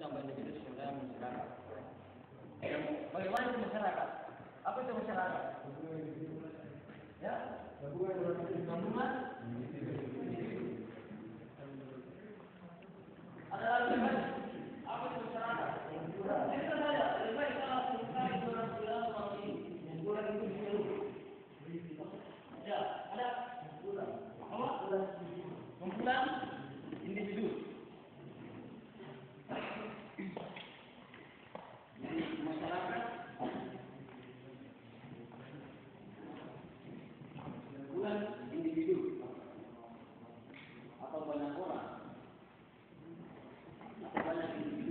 tambah individu sudah masyarakat. Bagaimana itu masyarakat? Apa itu masyarakat? Ya, gabungan individu. Ada lagi kan? Apa itu masyarakat? Ini saja. Lebih baik kita langsung cari orang bilang soal ini. Kumpulan individu. Ya, ada apa? Kumpulan individu. Jadi masyarakat kumpulan individu atau banyak orang atau banyak individu.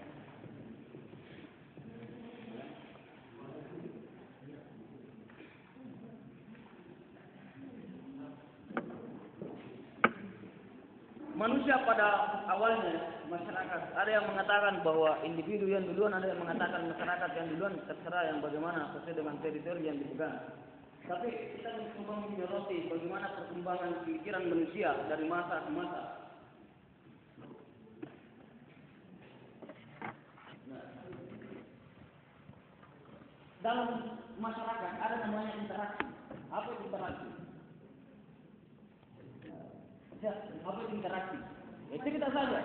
Manusia pada awalnya masyarakat, ada yang mengatakan bahwa individu yang duluan, ada yang mengatakan masyarakat yang duluan, terserah yang bagaimana sesuai dengan teritori yang dipegang. Tapi kita mencoba menyoroti bagaimana perkembangan pikiran manusia dari masa ke masa. Nah, dalam masyarakat ada namanya interaksi. Apa itu interaksi? Apa itu interaksi? Itu kita saja.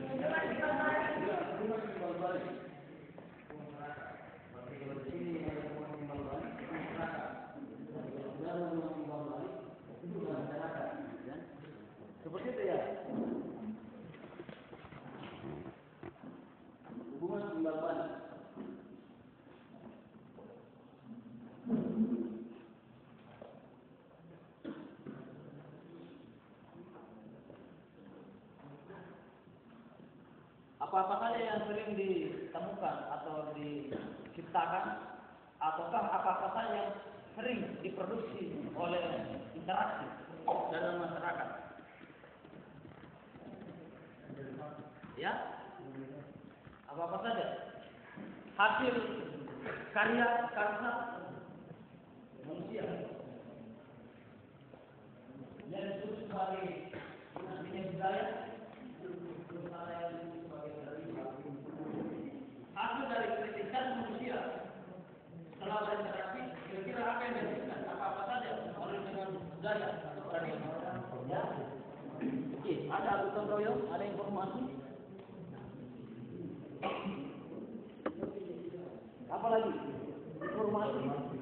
Seperti itu ya. Hubungan timbal balik. Apa-apa saja yang sering ditemukan atau diciptakan, ataukah apa-apa saja yang sering diproduksi oleh interaksi dalam masyarakat? Ya, apa-apa saja hasil karya manusia yang disebut sebagai budaya. Hasil dari kritikan manusia setelah berinteraksi, kira-kira apa yang dihasilkan? Apa-apa saja oleh dengan budaya atau karya. Ya. Oke, ada Abu Royong, ada informasi. Apa lagi? Informasi.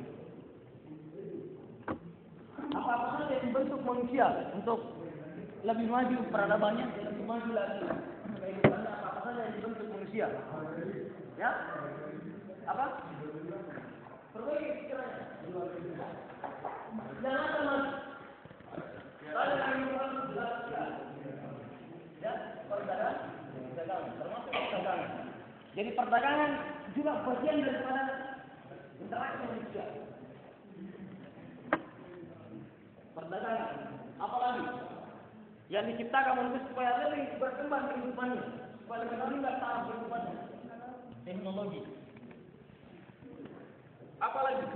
Apa-apa saja yang membentuk manusia untuk lebih maju peradabannya, lebih maju lagi kehidupannya, apa-apa saja yang dibentuk manusia. Ya? Apa? Perbaiki pikirannya. Jangan teman. Kalau yang jelas. Ya, perdagangan, termasuk perdagangan. Jadi perdagangan juga bagian daripada interaksi manusia. Perdagangan, apalagi yang diciptakan manusia supaya lebih berkembang kehidupannya, supaya lebih meningkat taraf kehidupannya. Teknologi. Apalagi?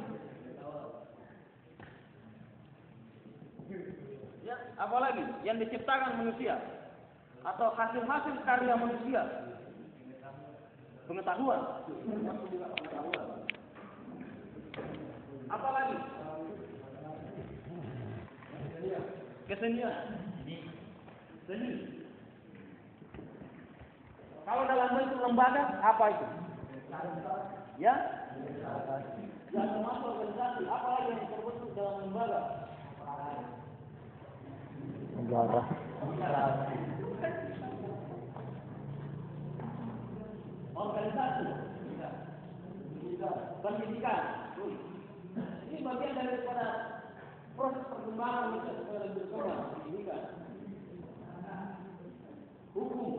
Ya, apalagi yang diciptakan manusia atau hasil-hasil karya manusia. Pengetahuan. Apalagi? Kesenian. Seni. Kalau dalam bentuk lembaga, apa itu? Ya? Yang termasuk organisasi, apa lagi yang terbentuk dalam lembaga? Lembaga. Organisasi. Pendidikan. Ini bagian daripada proses perkembangan manusia supaya lebih berkembang. Pendidikan. Hukum.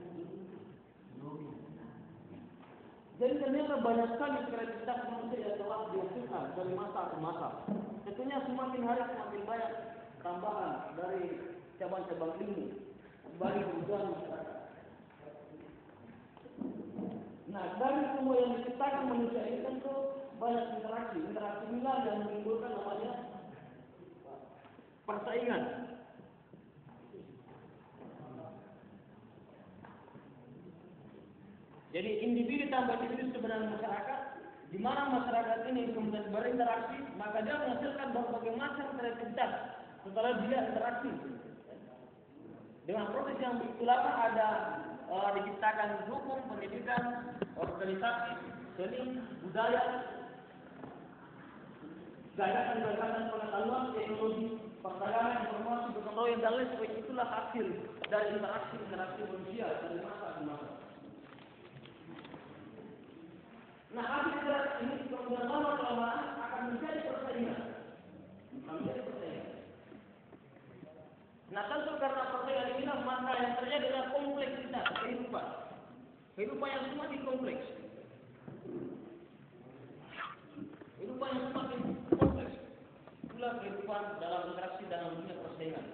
Jadi ternyata banyak sekali kreativitas manusia yang telah dihasilkan dari masa ke masa. Tentunya semakin hari semakin banyak tambahan dari cabang-cabang ilmu bagi kebutuhan masyarakat. Nah, dari semua yang diciptakan manusia ini tentu banyak interaksi inilah yang menimbulkan namanya persaingan. Jadi individu tambah individu sebenarnya masyarakat, di mana masyarakat ini kemudian berinteraksi, maka dia menghasilkan berbagai macam kreativitas setelah dia interaksi. Dengan proses yang begitu lama ada diciptakan hukum, pendidikan, organisasi, seni, budaya, gagasan-gagasan pengetahuan, teknologi, perdagangan, informasi, gotong royong dan lain sebagainya. Itulah hasil dari interaksi manusia dari masa ke masa. Nah, hasil interaksi ini kemudian lama-kelamaan akan menjadi persaingan. Nah, tentu karena persaingan inilah maka yang terjadi adalah kompleksitas kehidupan. Kehidupan yang semakin kompleks. Kehidupan yang semakin kompleks. Itulah kehidupan dalam interaksi dalam dunia persaingan.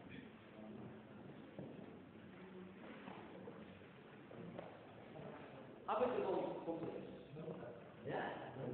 Apa itu kompleks? Ya.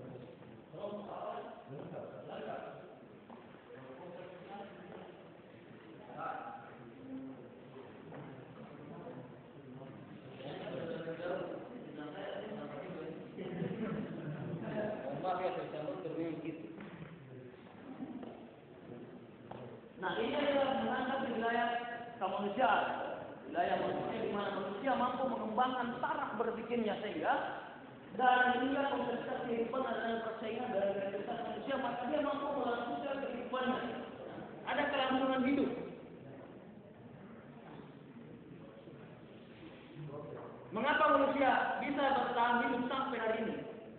Nah, ini adalah mengangkat wilayah kemanusiaan, wilayah manusia di mana manusia mampu mengembangkan taraf berpikirnya sehingga dan hingga kompleksitas kehidupan adalah persaingan dari kreativitas manusia, maka dia mampu melangsungkan kehidupannya. Ada kelangsungan hidup. Mengapa manusia bisa bertahan hidup sampai hari ini?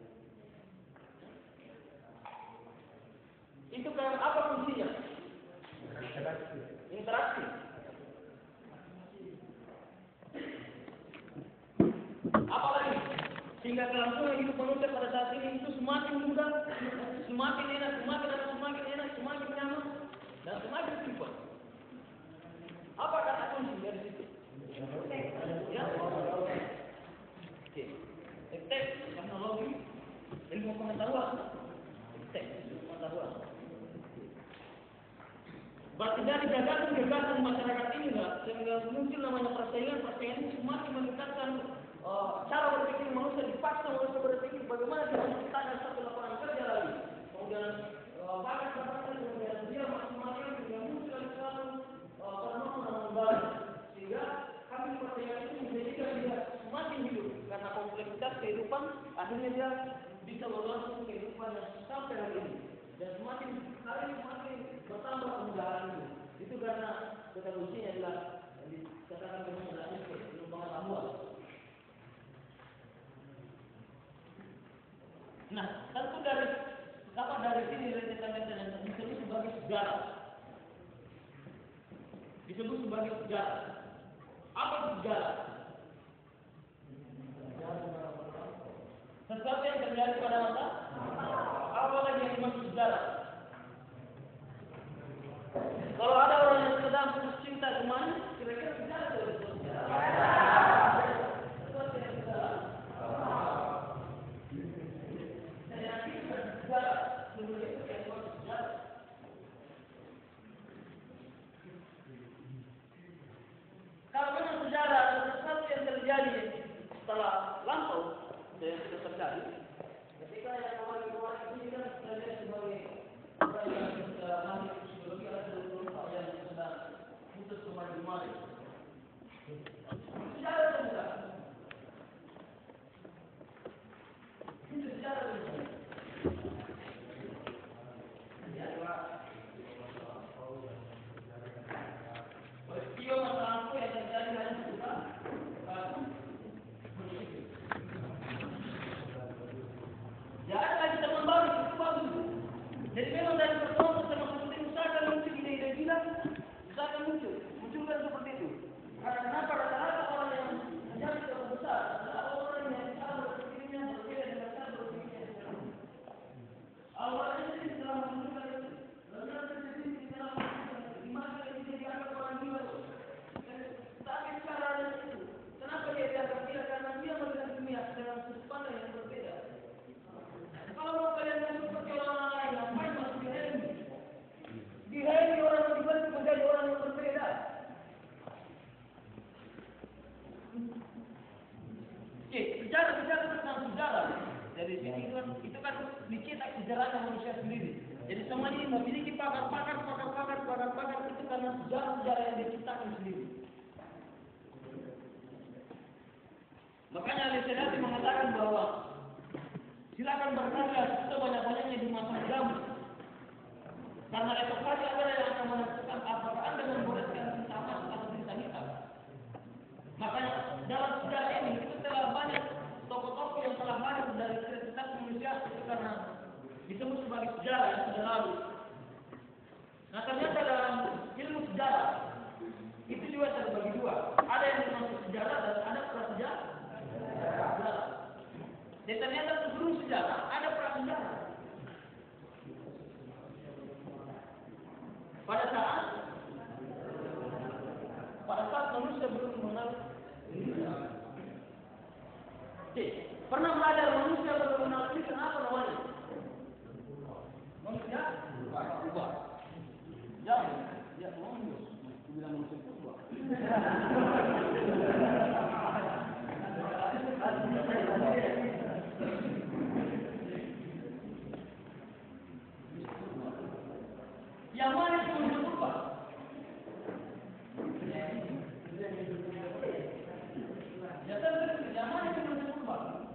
Itu karena apa fungsinya? Interaksi. Apalagi sehingga kelangsungan hidup manusia pada saat ini itu semakin mudah, semakin enak, semakin nyaman, dan semakin cepat. Apa kata kunci dari situ? Ya. Oke. Teknologi, ilmu pengetahuan, pengetahuan. Berarti dari gagasan masyarakat inilah sehingga muncul namanya persaingan ini semakin meningkatkan cara berpikir manusia, dipaksa manusia berpikir bagaimana dia menciptakan satu lapangan kerja lagi. Kemudian bakat-bakatnya kemudian dia maksimalkan sehingga muncul satu penemuan baru. Sehingga kami persaingan itu menjadikan dia semakin hidup karena kompleksitas kehidupan akhirnya dia bisa berlangsung kehidupan yang sampai hari ini. Dan semakin hari semakin bertambah kemudahan itu. Itu karena kata kuncinya adalah yang dikatakan kemudahan itu, ilmu pengetahuan. Nah, tentu dari sini kita disebut sebagai sejarah. Disebut sebagai sejarah. Apa sejarah? Sesuatu yang terjadi pada masa. Apa lagi yang dimaksud sejarah? Kalau ada orang yang sedang putus cinta kemana, kira-kira sejarah itu sejarah. Sesuatu yang sejarah. Saya yakin sejarah. Sebenarnya itu yang dimaksud sejarah. Kalau memang sejarah ada sesuatu yang terjadi setelah lampau yang sudah terjadi, ketika yang kemarin-kemarin ini kan kita lihat sebagai orang yang sudah ahli psikologi ada 24 yang sudah putus kemarin-kemarin. Sejarah itu bukan. Itu sejarah itu bukan. Peristiwa masa lampau yang terjadi hanya sudah jangan lagi teman baru, itu bagus. Jadi memang dari pertemuan bersama seperti usahakan muncul ide-ide gila, usahakan munculkan seperti itu. Karena kenapa rata-rata sejarahnya manusia sendiri. Jadi semua ini memiliki pakar-pakar itu karena sejarah-sejarah yang diciptakan sendiri. Makanya Al-Isyadati mengatakan bahwa silakan berkarya sebanyak-banyaknya di masa mudamu. Karena esok hari ada yang akan menentukan apakah Anda membolehkan cinta emas atau cinta hitam. Makanya dalam sejarah ini itu telah banyak tokoh-tokoh yang telah lahir dari cerita manusia itu karena disebut sebagai sejarah yang sudah lalu. Nah ternyata dalam ilmu sejarah itu juga terbagi dua. Ada yang dimaksud sejarah dan ada prasejarah. Dan ternyata sebelum sejarah ada prasejarah. Pada saat manusia belum mengenal Indonesia. Pernah belajar manusia belum mengenal Indonesia apa namanya? Manusia purba. Jauh. Ya, manusia. Aku bilang manusia purba. Yang mana itu manusia purba? Ya, yang mana itu manusia purba?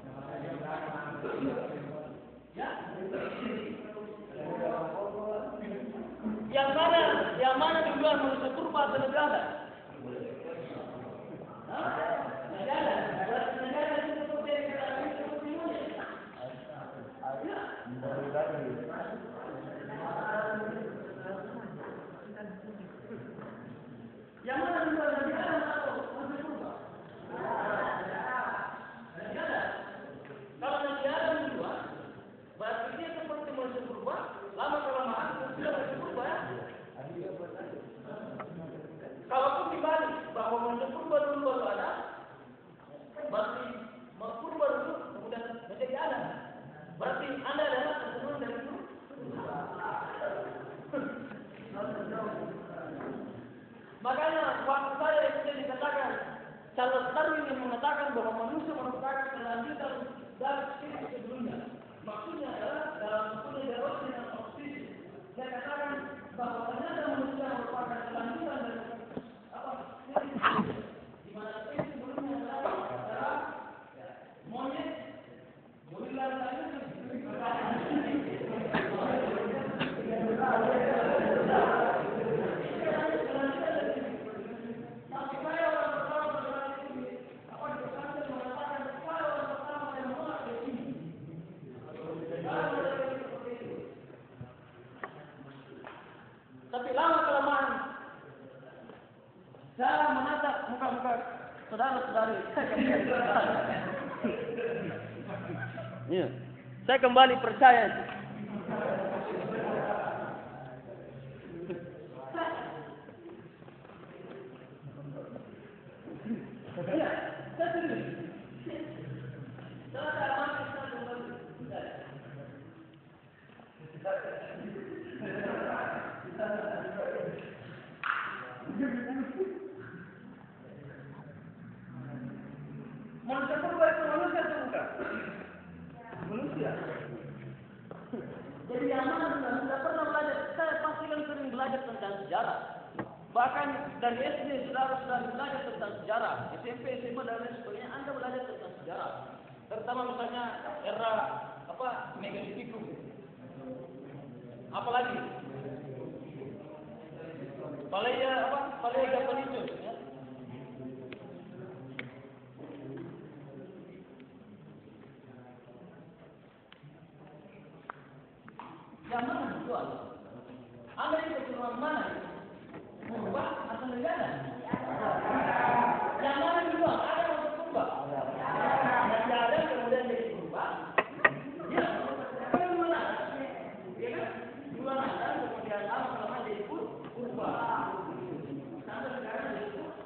Ya? Yang mana duluan manusia purba atau negara? Negara. Negara itu seperti yang kita alami seperti ini. Yang mana duluan negara atau manusia purba? Negara. Kalau negara duluan, berarti dia seperti manusia purba. Lama-kelamaan sudah manusia purba ya. Kalaupun dibalik bahwa manusia purba dulu baru ada, berarti purba dulu kemudian menjadi ada. Berarti Anda adalah keturunan dari dulu. Makanya waktu saya itu dikatakan Charles Darwin yang mengatakan bahwa manusia merupakan kelanjutan dari spesies sebelumnya. Maksudnya adalah dalam bukunya The Origin of Species. Dia katakan bahwa ternyata manusia merupakan kelanjutan dari di mana spesies sebelumnya adalah monyet, gorila dan tapi lama-kelamaan saya menatap muka-muka saudara-saudari. Iya, saya kembali percaya. Iya, saya serius. Saya amati saya kembali. Manusia purba itu manusia atau bukan? Manusia. Jadi yang mana sudah pernah belajar? Saya pasti kan sering belajar tentang sejarah. Bahkan dari SD sudah belajar tentang sejarah. SMP, SMA dan lain sebagainya Anda belajar tentang sejarah. Terutama misalnya era Megalitikum. Apalagi Paleogeopanitus ya. Yang mana dijual? Anda ini keturunan mana? Purba atau negara? Yang mana dijual? Ada maksud purba? Nanti ada kemudian jadi purba. Ya, kan mana? Ya kan? Dua ada kemudian lama-lama jadi purba. Sampai sekarang jadi purba.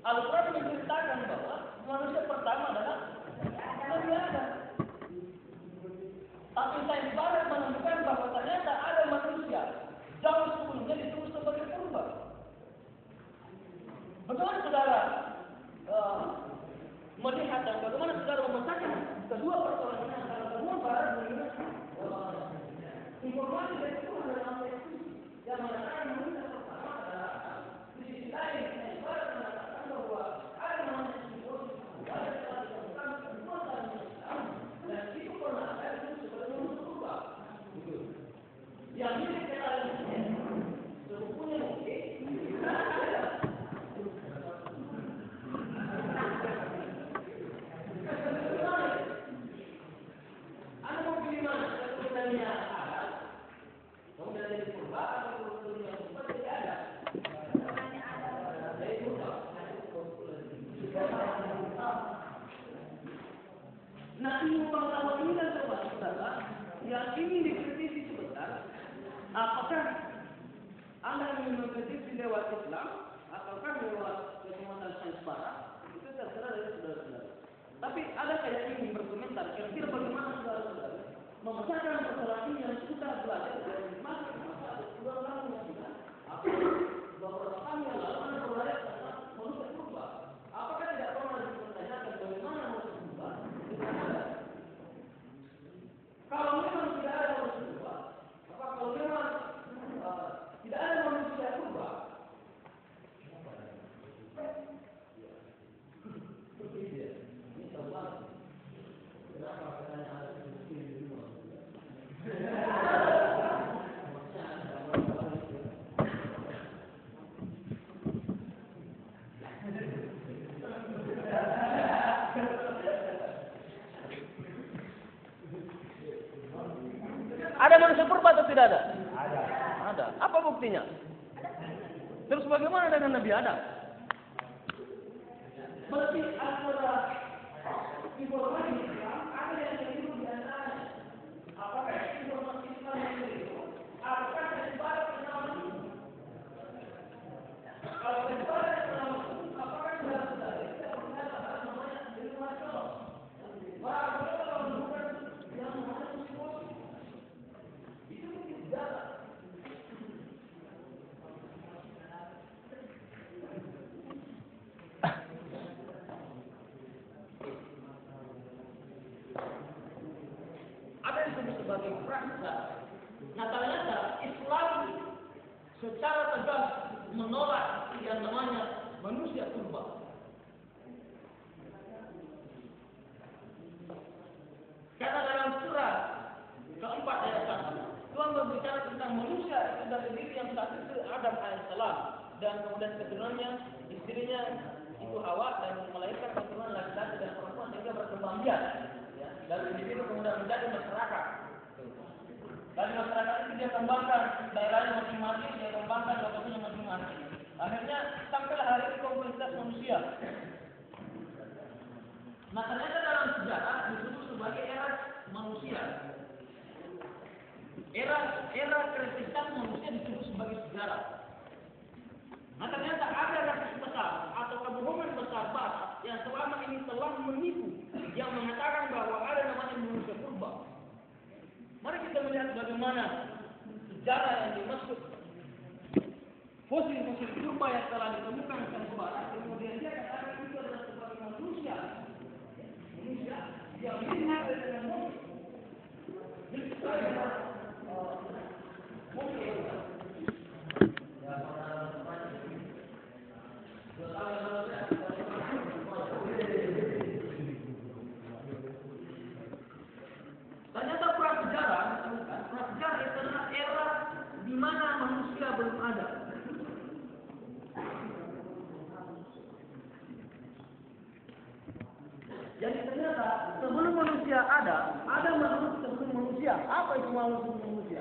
Al-Quran menceritakan bahwa manusia pertama adalah Nabi Adam. Tapi sains barat menunjukkan bahwa ternyata ada manusia jauh sebelumnya disebut sebagai purba. Bagaimana saudara melihat dan bagaimana saudara memecahkan kedua persoalan ini antara benua barat dan benua informasi dari Tuhan dalam Al-Quran yang mengatakan manusia pertama adalah Adam. Di sisi lain, sains barat mengatakan bahwa ada manusia sebelum ada telah ditemukan semua dalam Islam dan itu pernah ada disebut sebagai manusia purba. Yang ini kita lihat sepupunya mungkin. Nah, ilmu pengetahuan ini dan saudara yang ingin dikritisi sebentar, apakah Anda ingin mengkritisi lewat Islam ataukah lewat kekuatan sains barat? Itu terserah dari saudara-saudara. Tapi ada yang ingin berkomentar kira-kira bagaimana saudara-saudara memecahkan persoalan ini yang sudah belajar dari masa dua tahun yang sudah atau beberapa tahun yang lalu Anda belajar tentang manusia purba. Apakah tidak pernah dipertanyakan bagaimana manusia purba? Kalau memang tidak ada manusia purba, apa kalau memang tidak ada manusia purba? Ini soal kenapa katanya ada seperti di rumah? Ada manusia purba atau tidak ada? Ada. Apa buktinya? Terus bagaimana dengan Nabi Adam? Berarti antara informasi Islam ada yang keliru di antaranya. Apakah informasi Islam yang keliru? Apakah sebarat Islam? Kalau sebarat Islam, apakah saudara-saudara kita mengatakan namanya informasi? Wah, kalau bukan yang namanya psikologi. Itu tidak. Ada yang disebut sebagai praksa. Nah, ternyata Islam secara tegas menolak yang namanya manusia purba. Karena dalam surah keempat ayat 1, Tuhan berbicara tentang manusia itu dari diri yang satu itu Adam alaihissalam dan kemudian keturunannya istrinya itu Hawa dan melahirkan keturunan laki-laki dan perempuan sehingga berkembang biak. Ya, dari individu kemudian menjadi masyarakat. Dari masyarakat itu dia kembangkan daerahnya masing-masing, dia kembangkan lokasinya masing-masing. Akhirnya sampailah hari ini komunitas manusia. Nah, ternyata dalam sejarah disebut sebagai era manusia. Era kreativitas manusia disebut sebagai sejarah. Nah, ternyata ada rasis besar atau kebohongan besar barat yang selama ini telah menipu, yang mengatakan bahwa ada namanya manusia purba. Mari kita melihat bagaimana sejarah yang dimaksud fosil-fosil purba yang telah ditemukan di barat. Kemudian dia katakan itu adalah sebagai manusia yang mirip dengan mobil. Jadi itu adalah mobil. Ternyata prasejarah itu adalah era di mana manusia belum ada. Jadi ternyata sebelum manusia ada makhluk sebelum manusia. Apa itu makhluk sebelum manusia?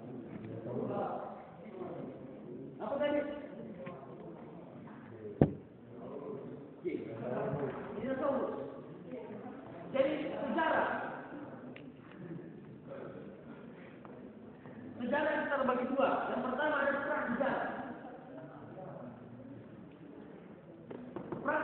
Apa tadi? Dinosaurus. Jadi sejarah itu terbagi dua. Yang pertama ada prasejarah.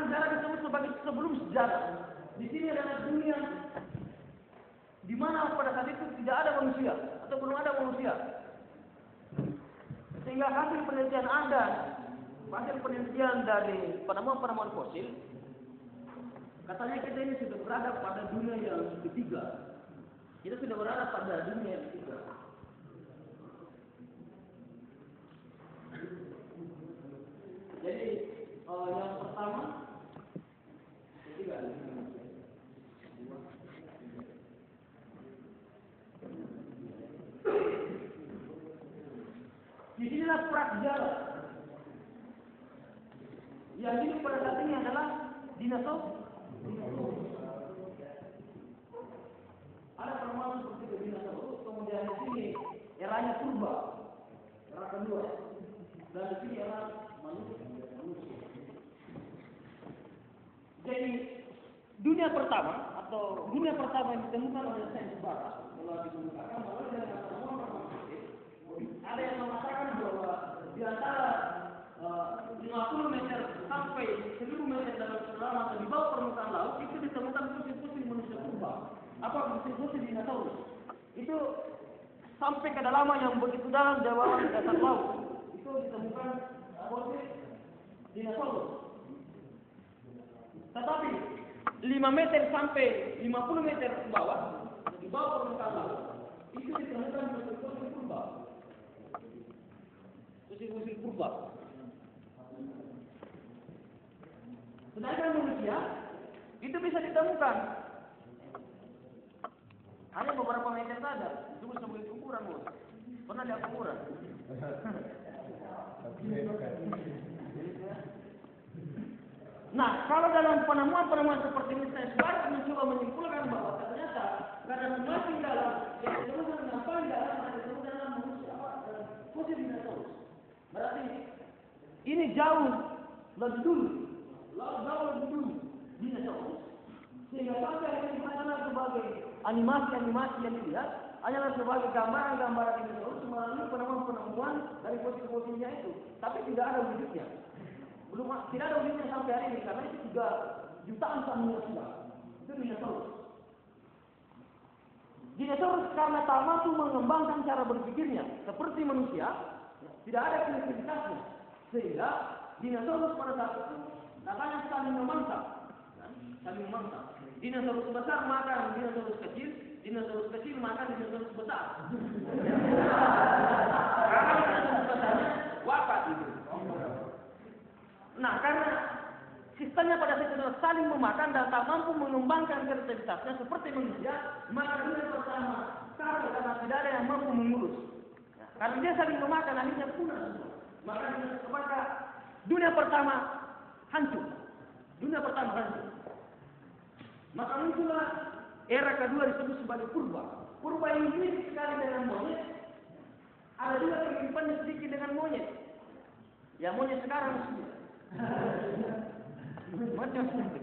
sebelum sejarah. Di sini adalah dunia di mana pada saat itu tidak ada manusia atau belum ada manusia. Sehingga hasil penelitian dari penemuan fosil, katanya kita ini sudah berada pada dunia yang ketiga. Kita sudah berada pada dunia yang ketiga. Jadi yang pertama, ketiga. Disinilah prasejarah. Yang ini pada saat ini adalah dinosaurus. Ada penemuan seperti itu dinosaurus. Kemudian di sini eranya purba, era kedua. Dan di sini era manusia. Jadi dunia pertama yang ditemukan oleh sains barat telah dikemukakan bahwa dengan penemuan ada yang mengatakan bahwa di antara 50 meter sampai 1000 meter dalam kedalaman atau di bawah permukaan laut itu ditemukan fosil-fosil manusia purba. Apa fosil-fosil dinosaurus? Itu sampai kedalaman yang begitu dalam di bawah dasar laut. Itu ditemukan fosil dinosaurus. Tetapi 5 meter sampai 50 meter ke bawah, di bawah permukaan laut, itu ditemukan fosil-fosil purba. Fosil-fosil purba. Sedangkan manusia itu bisa ditemukan hanya beberapa meter saja. Itu sebagai ukuran, bos. Pernah lihat ukuran? Nah, kalau dalam penemuan seperti ini saya baru mencoba menyimpulkan bahwa ternyata karena semakin dalam, yang ditemukan dengan paling dalam ada ditemukan dalam manusia fosil dinosaurus. Berarti ini jauh lebih dulu dinosaurus. Sehingga sampai hari ini hanyalah sebagai animasi yang dilihat, hanyalah sebagai gambaran dinosaurus melalui penemuan dari fosil-fosilnya itu. Tapi tidak ada wujudnya. Tidak ada wujudnya sampai hari ini karena itu juga jutaan tahun yang sudah. Itu dinosaurus. Dinosaurus karena tak mampu mengembangkan cara berpikirnya seperti manusia, tidak ada kreativitasnya, sehingga dinosaurus pada saat itu katanya saling memangsa. Dinosaurus besar makan dinosaurus kecil makan dinosaurus besar. Karena dinosaurus besarnya wafat gitu. Nah, karena sistemnya pada saat itu saling memakan dan tak mampu mengembangkan kreativitasnya seperti manusia, maka dunia pertama karena tidak ada yang mampu mengurus. Karena dia saling memakan, akhirnya punah. Maka dunia pertama hancur. Maka muncullah era kedua disebut sebagai purba. Purba ini mirip sekali dengan monyet. Ada juga kemiripannya sedikit dengan monyet. Ya monyet sekarang sudah. Macam sedikit.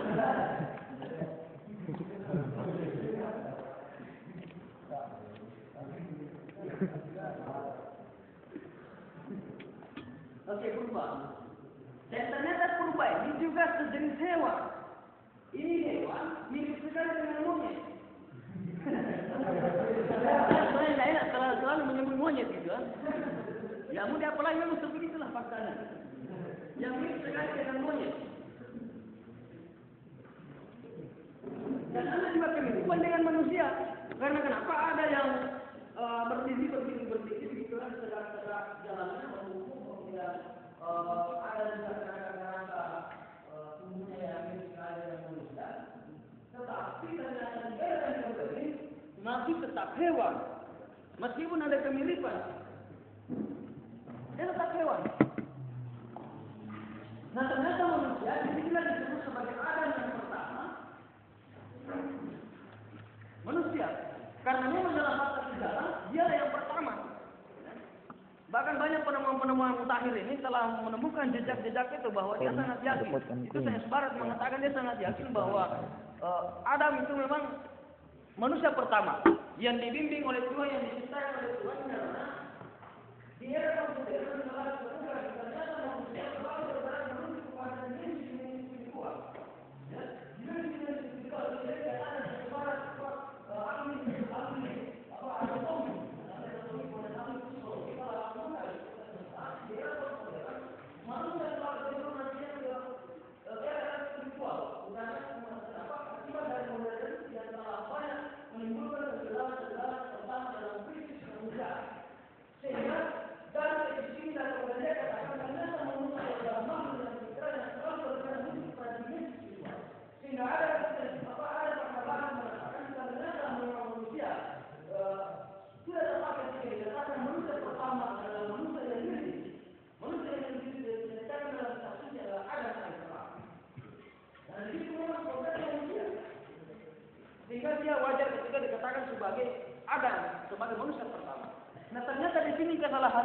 Oke, purba. Dan ternyata purba ini juga sejenis hewan. Ini hewan mirip sekali dengan monyet. Saya tidak enak selalu menyebut monyet gitu kan. Ya mau diapalagi memang seperti itulah faktanya. Yang mirip sekali dengan monyet. Dan ada juga kemiripan dengan manusia. Karena kenapa ada yang berdiri gitu kan sedang jalannya menunggu kemudian ada juga kerangka tubuhnya yang mirip sekali dengan manusia. Tetapi ternyata di era yang ini masih tetap hewan. Meskipun ada kemiripan, dia tetap hewan. Nah ternyata manusia disinilah disebut sebagai Adam yang pertama. Manusia, karena memang dalam fakta sejarah dia yang pertama. Bahkan banyak penemuan-penemuan mutakhir ini telah menemukan jejak-jejak itu bahwa dia sangat yakin. Itu sains barat mengatakan dia sangat yakin bahwa Adam itu memang manusia pertama yang dibimbing oleh Tuhan, yang diciptakan oleh Tuhan karena di era komputer telah ditemukan ternyata manusia selalu bergerak menuju kepada diri sendiri kuat.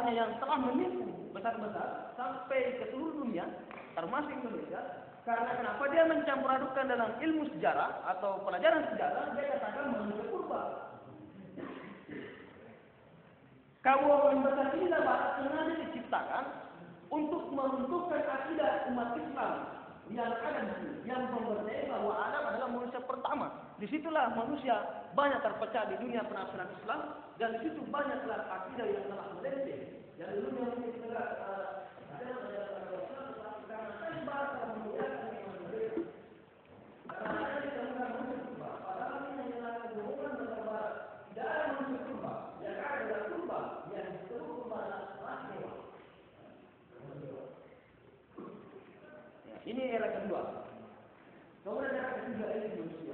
pengetahuannya yang telah menipu besar-besar sampai ke seluruh dunia, termasuk Indonesia. Karena kenapa dia mencampur adukkan dalam ilmu sejarah atau pelajaran sejarah, dia katakan manusia purba. Kaum besar ini dapat sengaja diciptakan untuk meruntuhkan akidah umat Islam yang ada di sini, yang mempercayai bahwa Adam adalah manusia pertama. Disitulah manusia banyak terpecah di dunia penafsiran Islam, dan di situ banyaklah akidah yang telah melenceng. Yang dulunya mungkin tidak ada Islam, tetapi karena saya bahasa memuliakan iman mereka. Karena ada ditemukan manusia purba, padahal ini yang dilakukan hubungan dengan barat. Tidak ada manusia purba, yang ada adalah purba yang disebut purba ras dewa. Ini era kedua. Kemudian era ketiga ini manusia.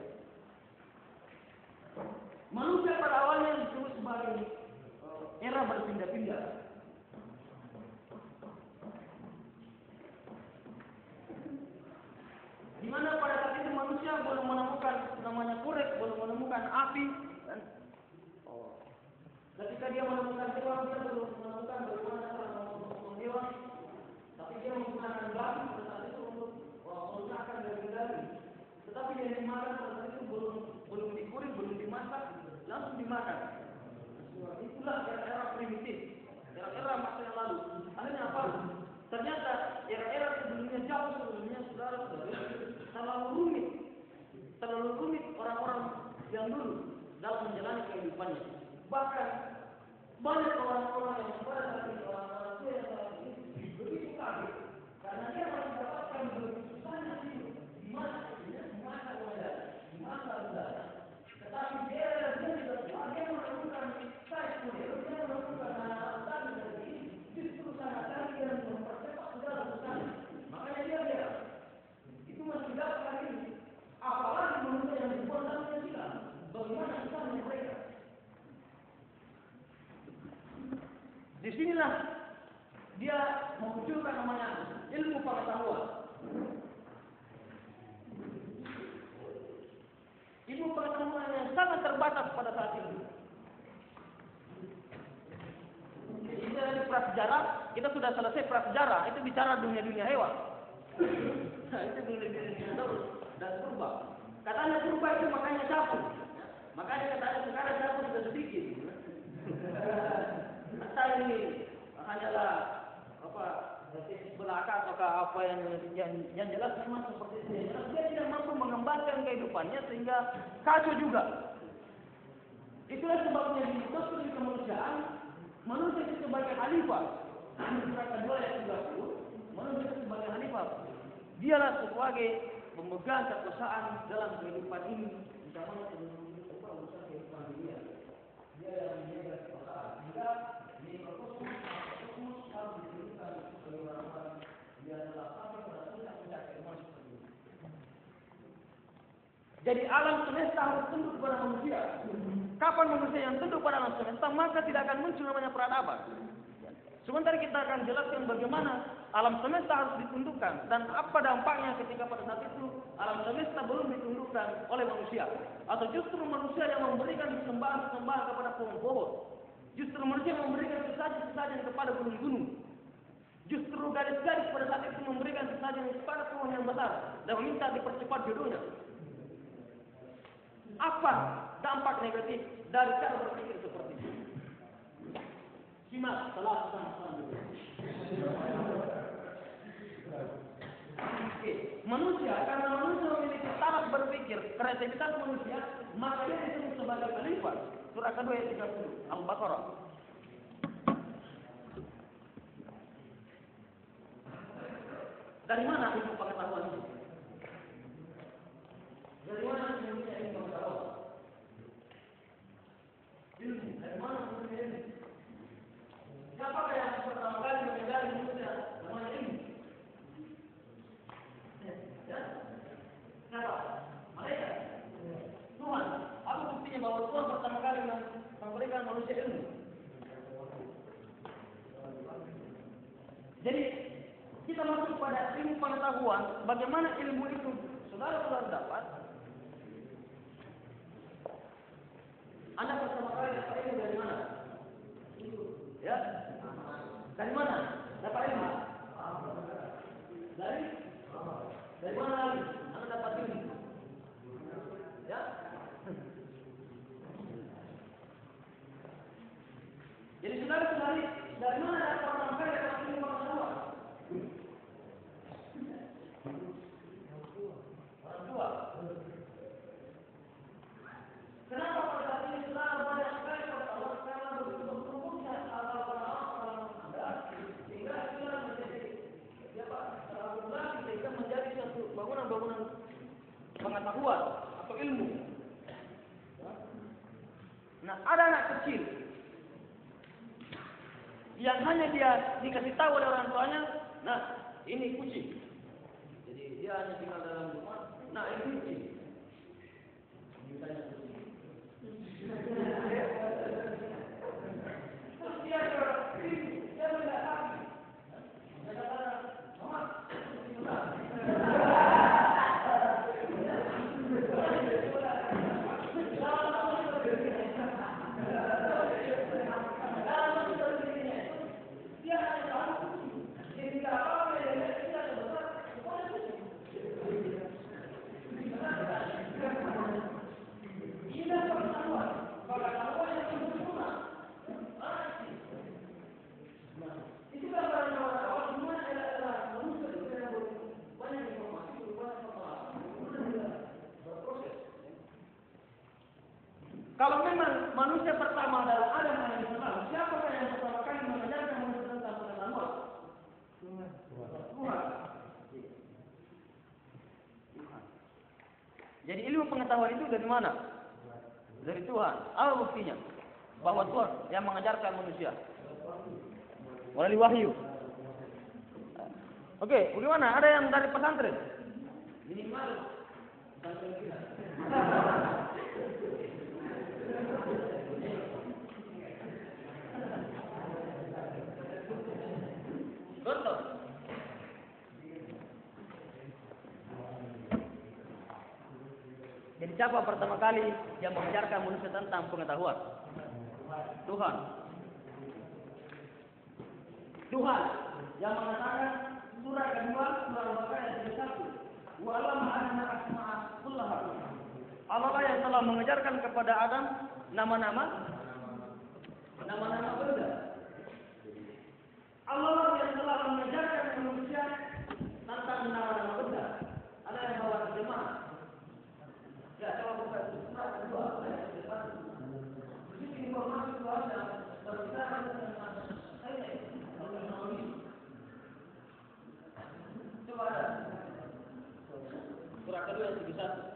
Manusia pada awalnya disebut sebagai era berpindah-pindah. Di mana pada saat itu manusia belum menemukan namanya korek, belum menemukan api. Dan, ketika dia menemukan hewan, dia belum menemukan bagaimana cara memotong hewan. Tapi dia menggunakan batu pada saat itu untuk memusnahkan daging-daging. Tetapi yang dimakan pada saat itu belum digoreng, belum dimasak, langsung dimakan. Itulah era-era primitif, era-era masa yang lalu. Akhirnya apa? Ternyata era-era sebelumnya jauh sebelumnya saudara terlalu rumit orang-orang yang dulu dalam menjalani kehidupannya. Bahkan banyak orang-orang yang pada saat ini orang-orang tua yang saat ini begitu kaget karena dia harus mendapatkan begitu susahnya hidup di masa modern, di masa udara. Tetapi dia juga dia menemukan saya model, dia menemukan hal-hal tadi dari ini justru sangat tadi yang mempercepat segala urusan. Makanya dia bilang itu masih dapat hari ini. Apalagi manusia yang dibuat namanya Islam, bagaimana kita mereka? Disinilah dia memunculkan namanya ilmu pengetahuan. Ilmu pengetahuan yang sangat terbatas pada saat itu. Ini dari prasejarah, kita sudah selesai prasejarah, itu bicara dunia-dunia hewan. Itu dunia-dunia dinosaurus dan purba. Katanya purba itu makanya capung. Makanya katanya sekarang capung sudah sedikit. Asal ini hanyalah apa belaka atau apa yang jelas memang seperti itu. Dia tidak mampu mengembangkan kehidupannya sehingga kacau juga. Itulah sebabnya di doktrin kemanusiaan manusia itu sebagai khalifah. Surat kedua ayat 30, manusia itu sebagai khalifah. Dialah sebagai pemegang kekuasaan dalam kehidupan ini, utamanya urusan kehidupan dunia. Dia yang menjaga kekuasaan. Sehingga di kosmos harus diberikan oleh orang-orang yang telah sampai pada puncak keilmuan seperti ini. Jadi alam semesta harus tunduk kepada manusia. Kapan manusia yang tunduk pada alam semesta, maka tidak akan muncul namanya peradaban. Sementara kita akan jelaskan bagaimana alam semesta harus ditundukkan dan apa dampaknya ketika pada saat itu alam semesta belum ditundukkan oleh manusia, atau justru manusia yang memberikan sembahan-sembahan kepada pohon-pohon, justru manusia yang memberikan sesajen-sesajen kepada gunung-gunung, justru gadis-gadis pada saat itu memberikan sesajen kepada pohon yang besar dan meminta dipercepat jodohnya. Apa dampak negatif dari cara berpikir seperti ini? Simak salah sama-sama. Manusia, karena manusia memiliki taraf berpikir, kreativitas manusia, maka dia disebut sebagai khalifah. Surah kedua ayat 30 Al-Baqarah. Dari mana ilmu pengetahuan ini? Dari mana manusia ini pengetahuan? Ilmu, dari mana manusia ini? Siapa yang pertama kali menyadari manusia namanya ilmu? Ya? Siapa? Mereka. Tuhan. Apa buktinya bahwa Tuhan pertama kali memberikan manusia ilmu? Jadi kita masuk pada ilmu pengetahuan. Bagaimana ilmu itu saudara-saudara dapat? Anda pertama kali dapat ilmu dari mana? Ya, pengetahuan atau ilmu. Nah, ada anak kecil yang hanya dia dikasih tahu oleh orang tuanya, nah ini kucing. Jadi dia hanya tinggal dalam rumah, nah ini kucing. Misalnya kucing. Terus dia tidak tahu. Dia kata, Mama, kalau memang manusia pertama adalah Adam alaihissalam, siapakah yang pertama kali mengajarkan manusia tentang pengetahuan? Tuhan. Jadi ilmu pengetahuan itu dari mana? Dari Tuhan. Apa buktinya? Bahwa Tuhan yang mengajarkan manusia melalui wahyu. Oke, bagaimana? Ada yang dari pesantren? Minimal pesantren kita. Betul. Jadi siapa pertama kali yang mengajarkan manusia tentang pengetahuan? Tuhan. Tuhan yang mengatakan surah kedua, surah Al-Baqarah ayat 1. Wa 'allama Adama al-asma'a kullaha. Allah yang telah mengajarkan kepada Adam nama-nama benda. Allah yang telah mengajarkan manusia tentang nama-nama benda. Ada yang bawa terjemahan. Ya, coba buka surah kedua ayat 1. Di sini informasi itu ada berbicara tentang coba ada. Surah kedua ayat 1.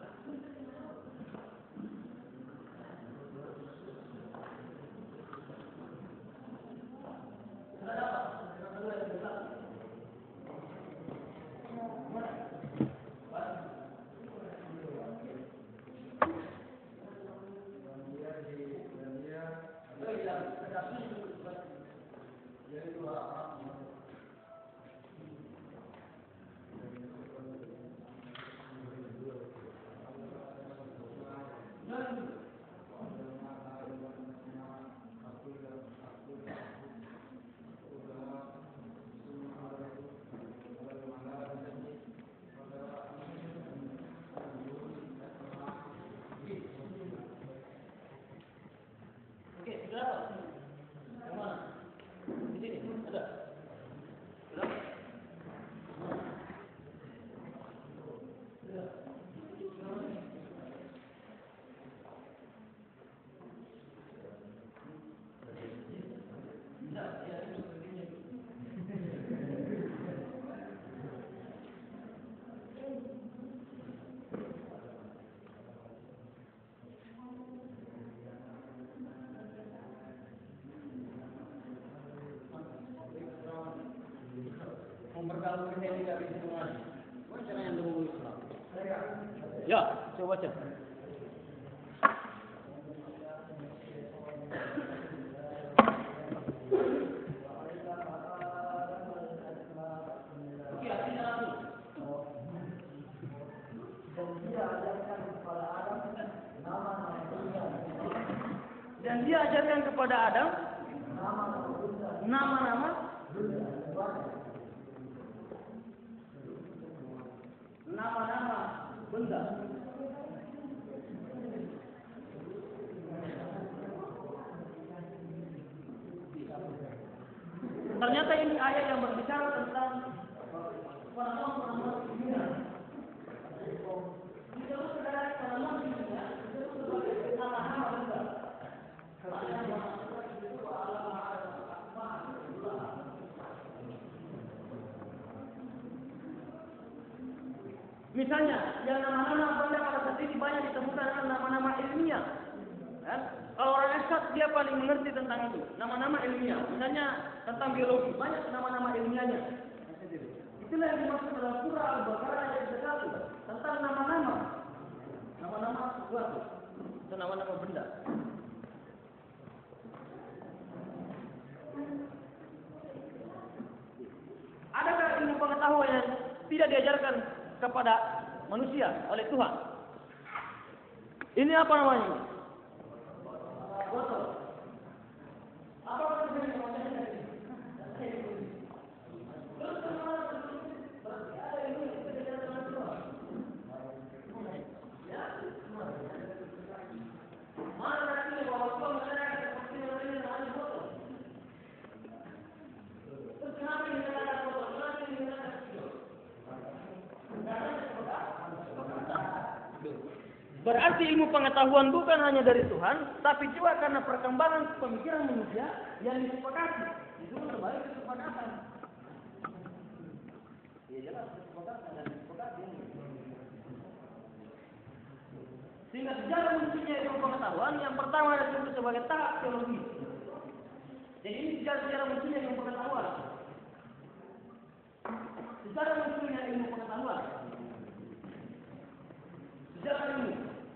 Ya, coba baca. Dan dia ajarkan kepada Adam nama-nama benda. Ternyata ini ayat yang berbicara tentang penanaman dunia. Disebut sebagai penanaman dunia, disebut sebagai nama-nama benda. Misalnya, yang nama-nama benda pada saat ini banyak ditemukan adalah nama-nama ilmiah. Ya? Kalau orang Islam dia paling mengerti tentang itu, nama-nama ilmiah. Misalnya tentang biologi, banyak nama-nama ilmiahnya. Itulah yang dimaksud dalam surah Al-Baqarah ayat 1 tentang nama-nama sesuatu, atau nama-nama benda. Adakah ilmu pengetahuan yang tidak diajarkan kepada manusia oleh Tuhan? Ini apa namanya? Botol. Apa yang berarti ilmu pengetahuan bukan hanya dari Tuhan, tapi juga karena perkembangan pemikiran manusia yang disepakati. Itu kembali kesepakatan. Ya jelas kesepakatan dan disepakati. Sehingga sejarah munculnya ilmu pengetahuan yang pertama disebut sebagai tahap teologi. Jadi ini sejarah munculnya ilmu pengetahuan. Sejarah munculnya ilmu pengetahuan. Sejarah ilmu.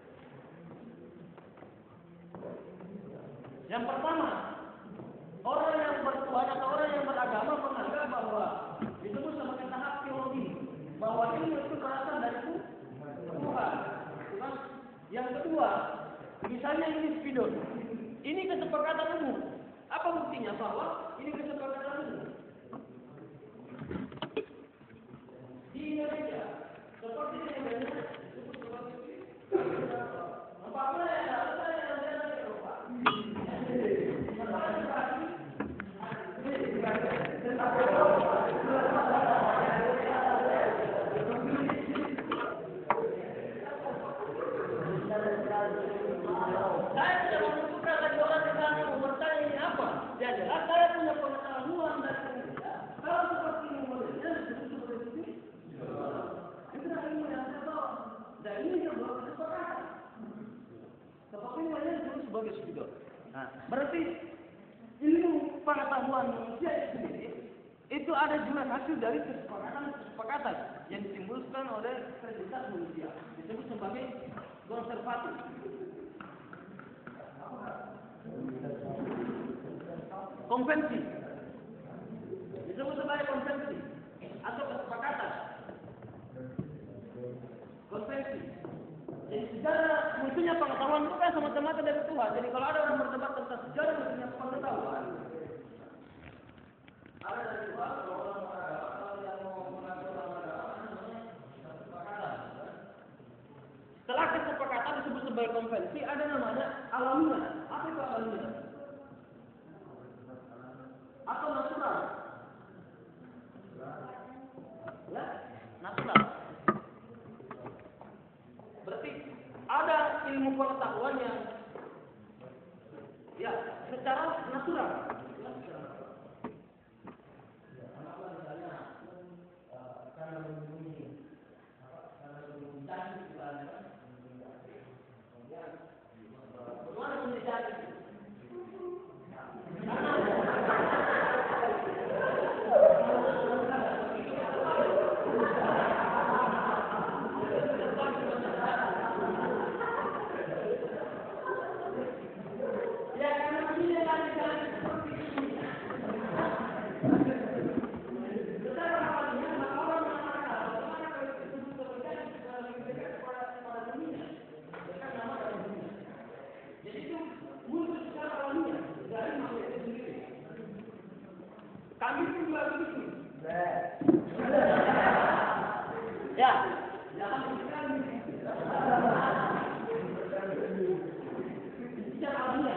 Yang pertama, orang yang bertuhan atau orang yang beragama menganggap bahwa disebut sebagai tahap teologi, bahwa ilmu itu berasal dari Tuhan. Yang kedua, misalnya ini spidol, ini kesepakatan umum. Apa buktinya bahwa ini kesepakatan umum? Di Indonesia, seperti di Indonesia, apabila yang ada yang dari Eropa. Saya tidak membutuhkan lagi orang di sana mau bertanya ini apa. Ya jelas saya punya pengetahuan dari Indonesia. Kalau seperti ini modelnya disebut seperti ini. Itulah ilmu yang saya bawa. Dan ini yang bawa kesepakatan. Seperti ini yang disebut sebagai spidol. Nah, berarti ilmu pengetahuan manusia itu sendiri itu ada juga hasil dari kesepakatan yang ditimbulkan oleh kreativitas manusia. Disebut sebagai konservatif. Konvensi. Disebut sebagai konvensi atau kesepakatan. Konvensi. Jadi sejarah munculnya pengetahuan bukan semata-mata dari Tuhan. Jadi kalau ada orang berdebat tentang sejarah munculnya pengetahuan, ada dari Tuhan. Kalau orang beragama, kalau yang mau mengaku orang beragama, namanya kesepakatan. Setelah kesepakatan disebut sebagai konvensi, ada namanya alamiah. Apa itu alamiah? Atau natural? Ya, natural. Berarti ada ilmu pengetahuan yang ya secara natural. Kami pun juga begitu. Ya, jangan sekali. Bicara alamiah.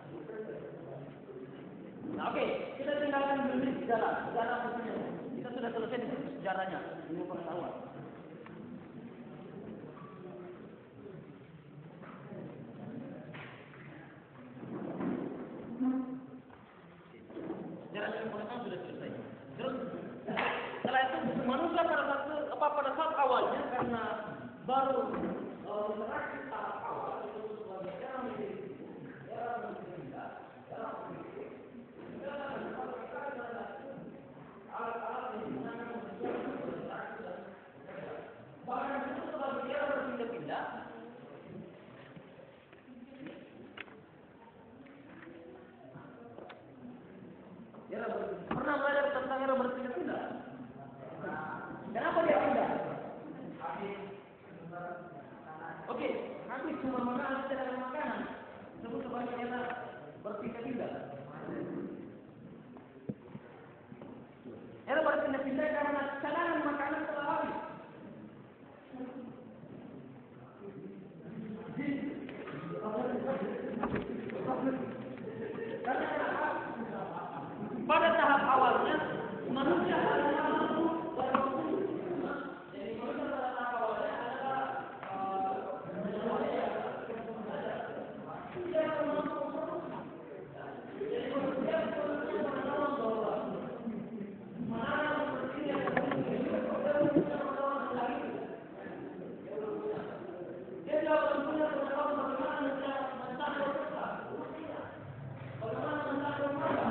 Nah, oke, kita tinggalkan dulu sejarah maksudnya. Kita sudah selesai di sejarahnya, ilmu pengetahuan. Setelah itu manusia pada saat awalnya karena baru interaksi tahap awal itu sebagai era menjadi era pindah, era politik. Alat-alat yang digunakan manusia untuk berinteraksi dan bahkan itu sebagai era berpindah-pindah. Pernah belajar tentang era berpindah-pindah? Kenapa dia pindah? Oke, habis cuma makanan secara makanan disebut sebagai era berpindah-pindah. Era berpindah-pindah karena cadangan makanan telah habis. Pada tahap awalnya manusia hanya mampu berkonsumsi. Jadi manusia pada tahap awalnya adalah dia mampu berkonsumsi. Jadi manusia menanam bahwa menanam seperti yang dia tidak punya pengetahuan bagaimana mencapai besar, bagaimana mencapai mana.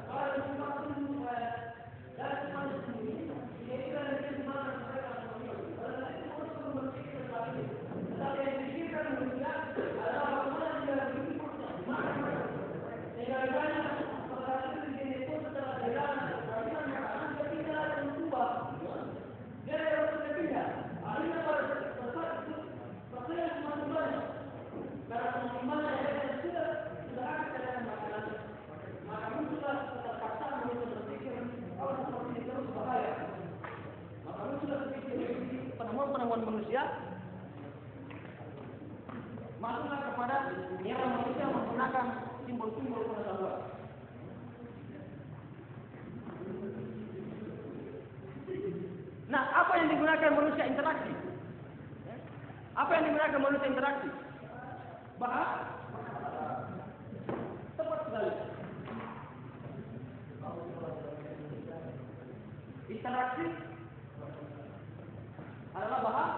Penemuan manusia masuklah kepada era manusia menggunakan simbol-simbol pengetahuan. Nah, apa yang digunakan manusia interaksi? Apa yang digunakan manusia interaksi? Bahasa. Tepat sekali. Interaksi adalah bahasa.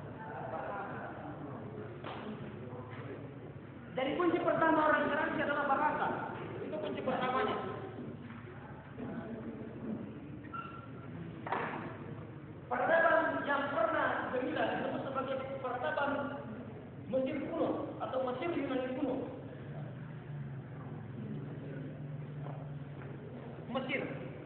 Jadi kunci pertama orang interaksi adalah bahasa. Itu kunci pertamanya. Peradaban yang pernah gemilang disebut sebagai peradaban Mesir kuno atau Mesir Yunani kuno. Mesir.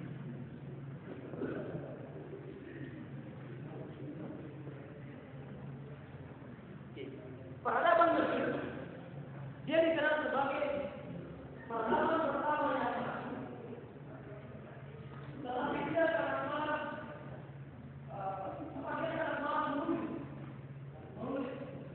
Peradaban Mesir dia dikenal sebagai peradaban pertama yang tetapi dia menulis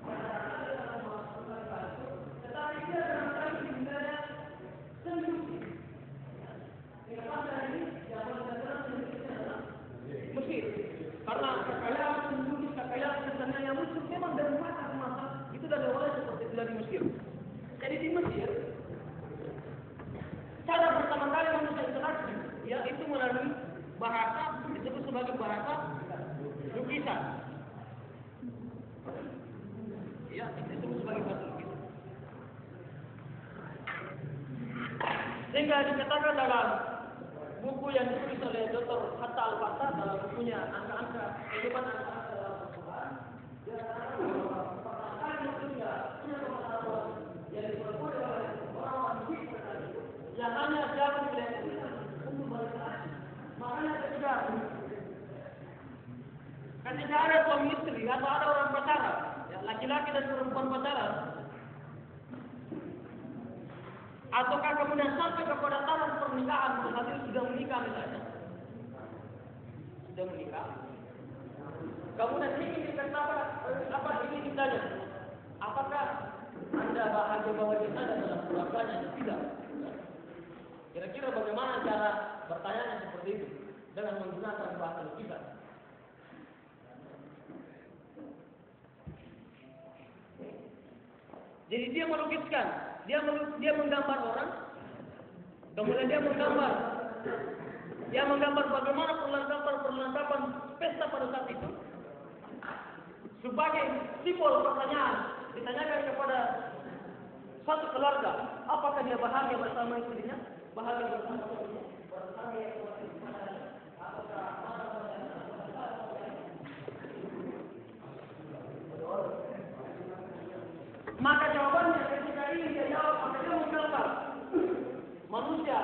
tetapi dia kadang-kadang sebenarnya sendiri. Kenapa dari zaman adalah Mesir? Karena kekayaan penduduk, kekayaan kesenian yang muncul memang dari masa ke masa itu dari awal seperti itu dari Mesir. Jadi di Mesir cara pertama kali manusia interaksi yaitu melalui bahasa disebut sebagai bahasa lukisan. Ya, disebut sebagai bahasa lukisan. Sehingga dikatakan dalam buku yang ditulis oleh Dr. Hatta Al-Fattah dalam bukunya angka-angka kehidupan angka-angka dalam Al-Quran, dia katakan bahwa pertama kali manusia punya pengetahuan yang diperbuat oleh orang-orang hikmah tadi yang hanya jauh dari untuk berinteraksi. Makanya ketika ada suami istri atau ada orang pacaran, ya, laki-laki dan perempuan pacaran, ataukah kemudian sampai kepada tahap pernikahan, misalnya sudah menikah misalnya, sudah menikah, kemudian ingin diketahui apa ini ditanya, apakah anda bahagia bahwa dia ada dalam keluarganya atau tidak? Kira-kira bagaimana cara bertanya seperti itu dengan menggunakan bahasa lukisan? Jadi dia melukiskan, dia menggambar orang, kemudian dia menggambar bagaimana perlengkapan pesta pada saat itu, sebagai simbol pertanyaan ditanyakan kepada satu keluarga, apakah dia bahagia bersama istrinya? Bahagia bersama istrinya? Maka jawabannya ketika ini dia jawab, maka dia menggambar manusia,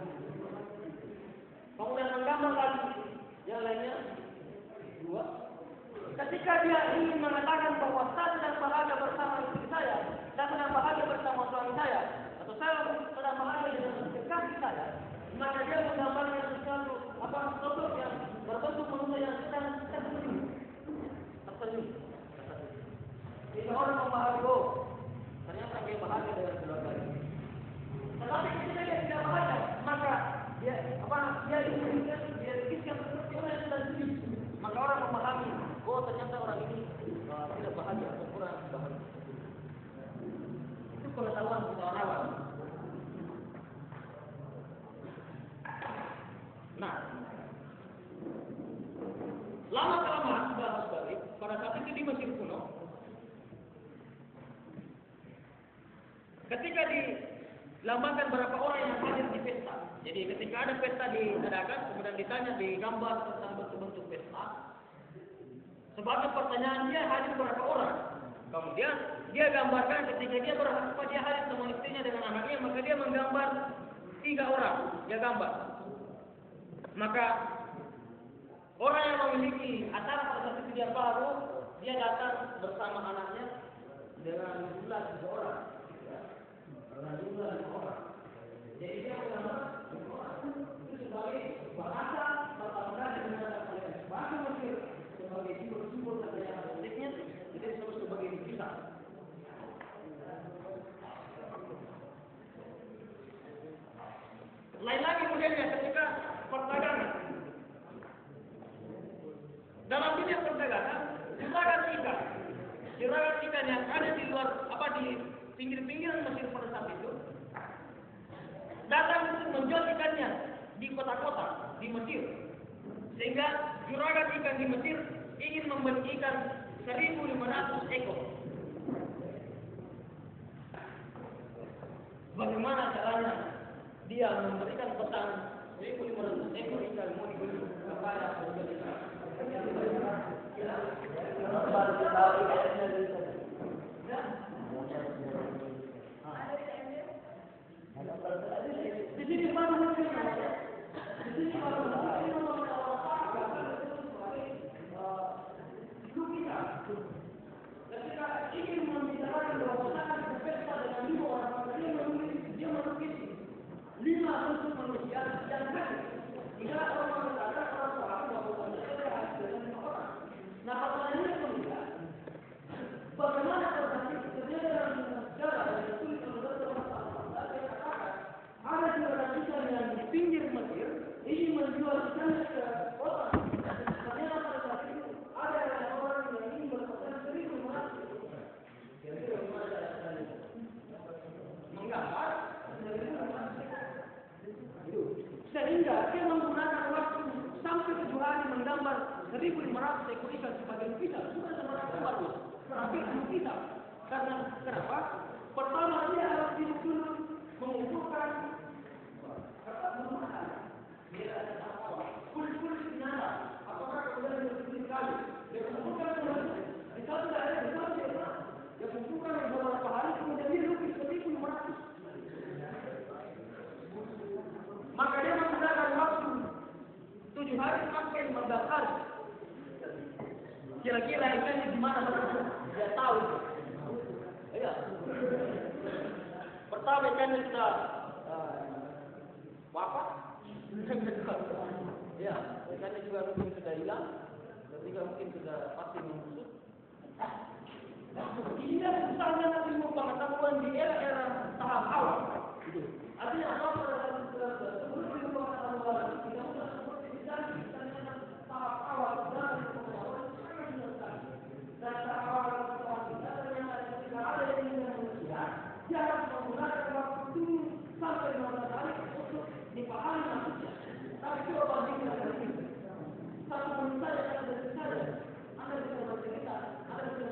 kemudian menggambar lagi yang lainnya dua. Ketika dia ingin mengatakan bahwa saya sedang bahagia bersama istri saya sedang bahagia bersama suami saya, atau saya sedang bahagia dengan kekasih saya, maka dia menggambarkan sesuatu sosok yang berbentuk manusia yang sedang tersenyum. Jika orang memahami, oh, ternyata dia bahagia dengan keluarga ini. Tetapi ketika dia tidak bahagia, maka dia pikirkan seperti orang yang sedang sedih. Maka orang memahami, oh ternyata orang ini tidak bahagia atau kurang bahagia. Itu pengetahuan awal. Nah, lama-kelamaan bahas balik pada saat itu di Mesir kuno, ketika dilambangkan berapa orang yang hadir di pesta. Jadi ketika ada pesta diadakan, kemudian ditanya digambar tentang bentuk-bentuk pesta. Sebabnya pertanyaan dia hadir berapa orang. Kemudian dia gambarkan ketika dia dia hadir sama istrinya dengan anaknya, maka dia menggambar 3 orang. Dia gambar. Maka orang yang memiliki acara pada saat itu dia baru, dia datang bersama anaknya dengan jumlah 3 orang. Dengan jumlah 5 orang. Jadi dia menggambar 5 orang. Itu sebagai bahasa pertama dengan bahasa Mesir sebagai simbol-simbol kekayaan politiknya, itu disebut sebagai dipisah. Lain lagi modelnya ketika perdagangan. Dalam dunia perdagangan, juragan ikan yang ada di luar di pinggir-pinggiran Mesir pada saat itu datang untuk menjual ikannya di kota-kota di Mesir, sehingga juragan ikan di Mesir ingin membeli ikan 1.500 ekor. Bagaimana caranya dia memberikan petang 1.500 ekor ikan mau dibeli kepada pedagang? Di sini mana ketika ingin membicarakan bahwa pesta dengan 5 orang, dia melukis 5 bentuk manusia yang hadir. Jika orang mengatakan orang paham bahwa manusia hadir dengan 5 orang. Nah, pertanyaannya kemudian, bagaimana terjadi dalam sejarah yang ditulis oleh Dr. Muhammad yang katakan ada juragan ikan yang di pinggir Mesir ingin menjual ikannya ke kota. Ternyata pada saat itu ada orang yang ingin berpesan 1.500. Kira-kira bagaimana cara menggambar 1.500. Sehingga dia menggunakan waktu sampai 7 hari menggambar 1.500 ekor ikan sebagai lukisan. Bukan sembarang bagus, tapi lukisan. Karena kenapa? Pertama dia harus dulu mengumpulkan kulit-kulit binatang. Apakah kemudian berkulit kali? Dia mengumpulkan di satu daerah, di satu daerah. Dia mengumpulkan beberapa hari, kemudian dia lukis 1.500. Maka dia menggunakan waktu 7 hari sampai 15 hari. Kira-kira ikannya di mana berada? Dia tahu. Ya. Pertama ikannya sudah wafat. Ya, ikannya juga mungkin sudah hilang. Ketiga mungkin sudah pasti membusuk. Ini kan misalnya nanti mau pengetahuan di era-era tahap awal. Artinya apa? Sebelum pengetahuan tidak usah seperti di tahap awal dan pengetahuan sangat jelas. Dan tahap awal kita ternyata ketika ada yang manusia, dia harus menggunakan waktu sampai 15 hari untuk dipahami manusia. Tapi coba bandingkan dengan ini. Satu manusia yang ada di sana, Anda bisa bercerita, Anda bisa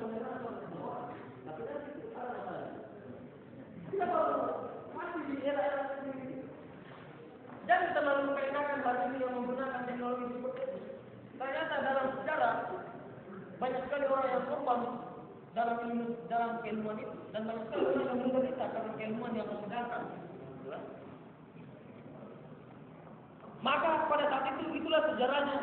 dalam keilmuan itu, dan banyak sekali orang yang menderita karena keilmuan yang memudahkan. Maka pada saat itu itulah sejarahnya.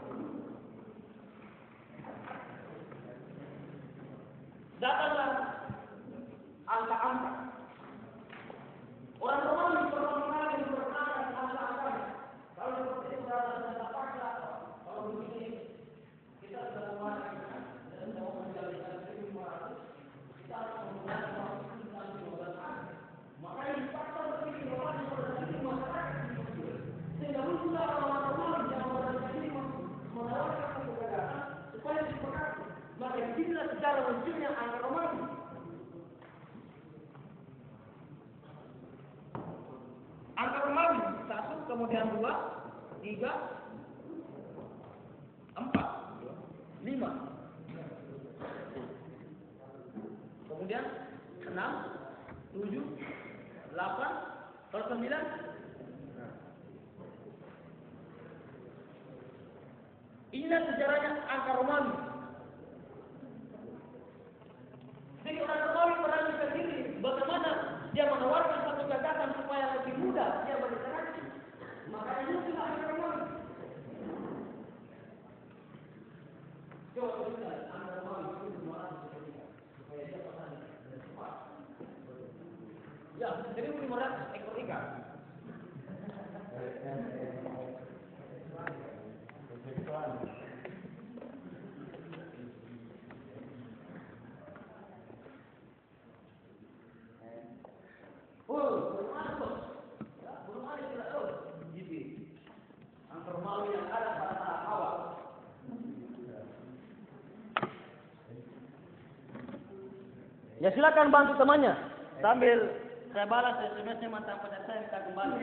Datanglah angka-angka. Orang Romawi pertama kali memperkenalkan angka-angka. Kalau seperti itu sudah paksa, kalau begini kita sudah mengatakan dan mau menjalankan 1.500, kita harus menggunakan waktu 12 hari. Maka yang dipaksa seperti Romawi pada saat itu masyarakat sehingga muncullah orang-orang Romawi yang pada saat ini menawarkan kegagalan supaya disepakati. Maka disinilah secara munculnya angka Romawi. Angka Romawi 1, kemudian 2, 3, 4, 5, kemudian 6, 7, 8, kalau 9. Inilah sejarahnya angka Romawi. Jadi orang Romawi berani sendiri bagaimana dia menawarkan satu gagasan supaya lebih mudah dia berinteraksi. Makanya itu angka Romawi. Coba lihat angka Romawi itu supaya dia petani dan cepat. Ya, jadi 500 ekor ikan. Belum ada tidak tahu. Gitu. Angka Romawi yang ada pada tahap awal. Ya silakan bantu temannya sambil saya balas SMS-nya mantan pada saya minta kembali.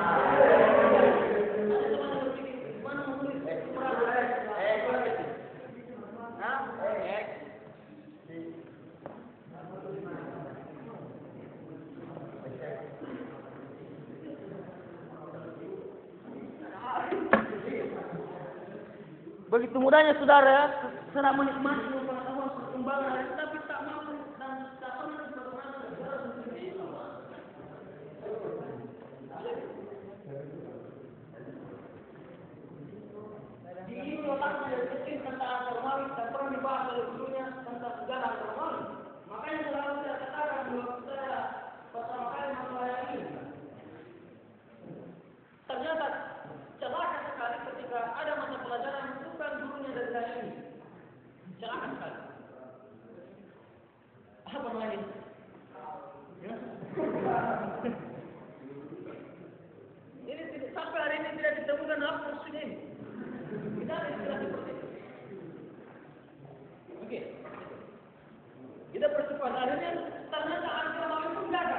Begitu mudahnya saudara sedang menikmati pengetahuan perkembangan, tapi tak mampu dan tak pernah bagaimana negara sendiri. Di ini letaknya dari kecil tentang angka Romawi, tak pernah dibahas oleh gurunya tentang sejarah angka Romawi. Makanya selalu saya katakan bahwa saya pertama kali mempelajari ini. Ternyata celaka sekali ketika ada masa pelajaran bukan gurunya dari saya ini. Celaka sekali. Apa lagi? Ya? Ini sampai hari ini tidak ditemukan apa maksudnya ini. Tidak ada istilah seperti itu. Oke. Kita percepat. Akhirnya ternyata angka Romawi pun gagal.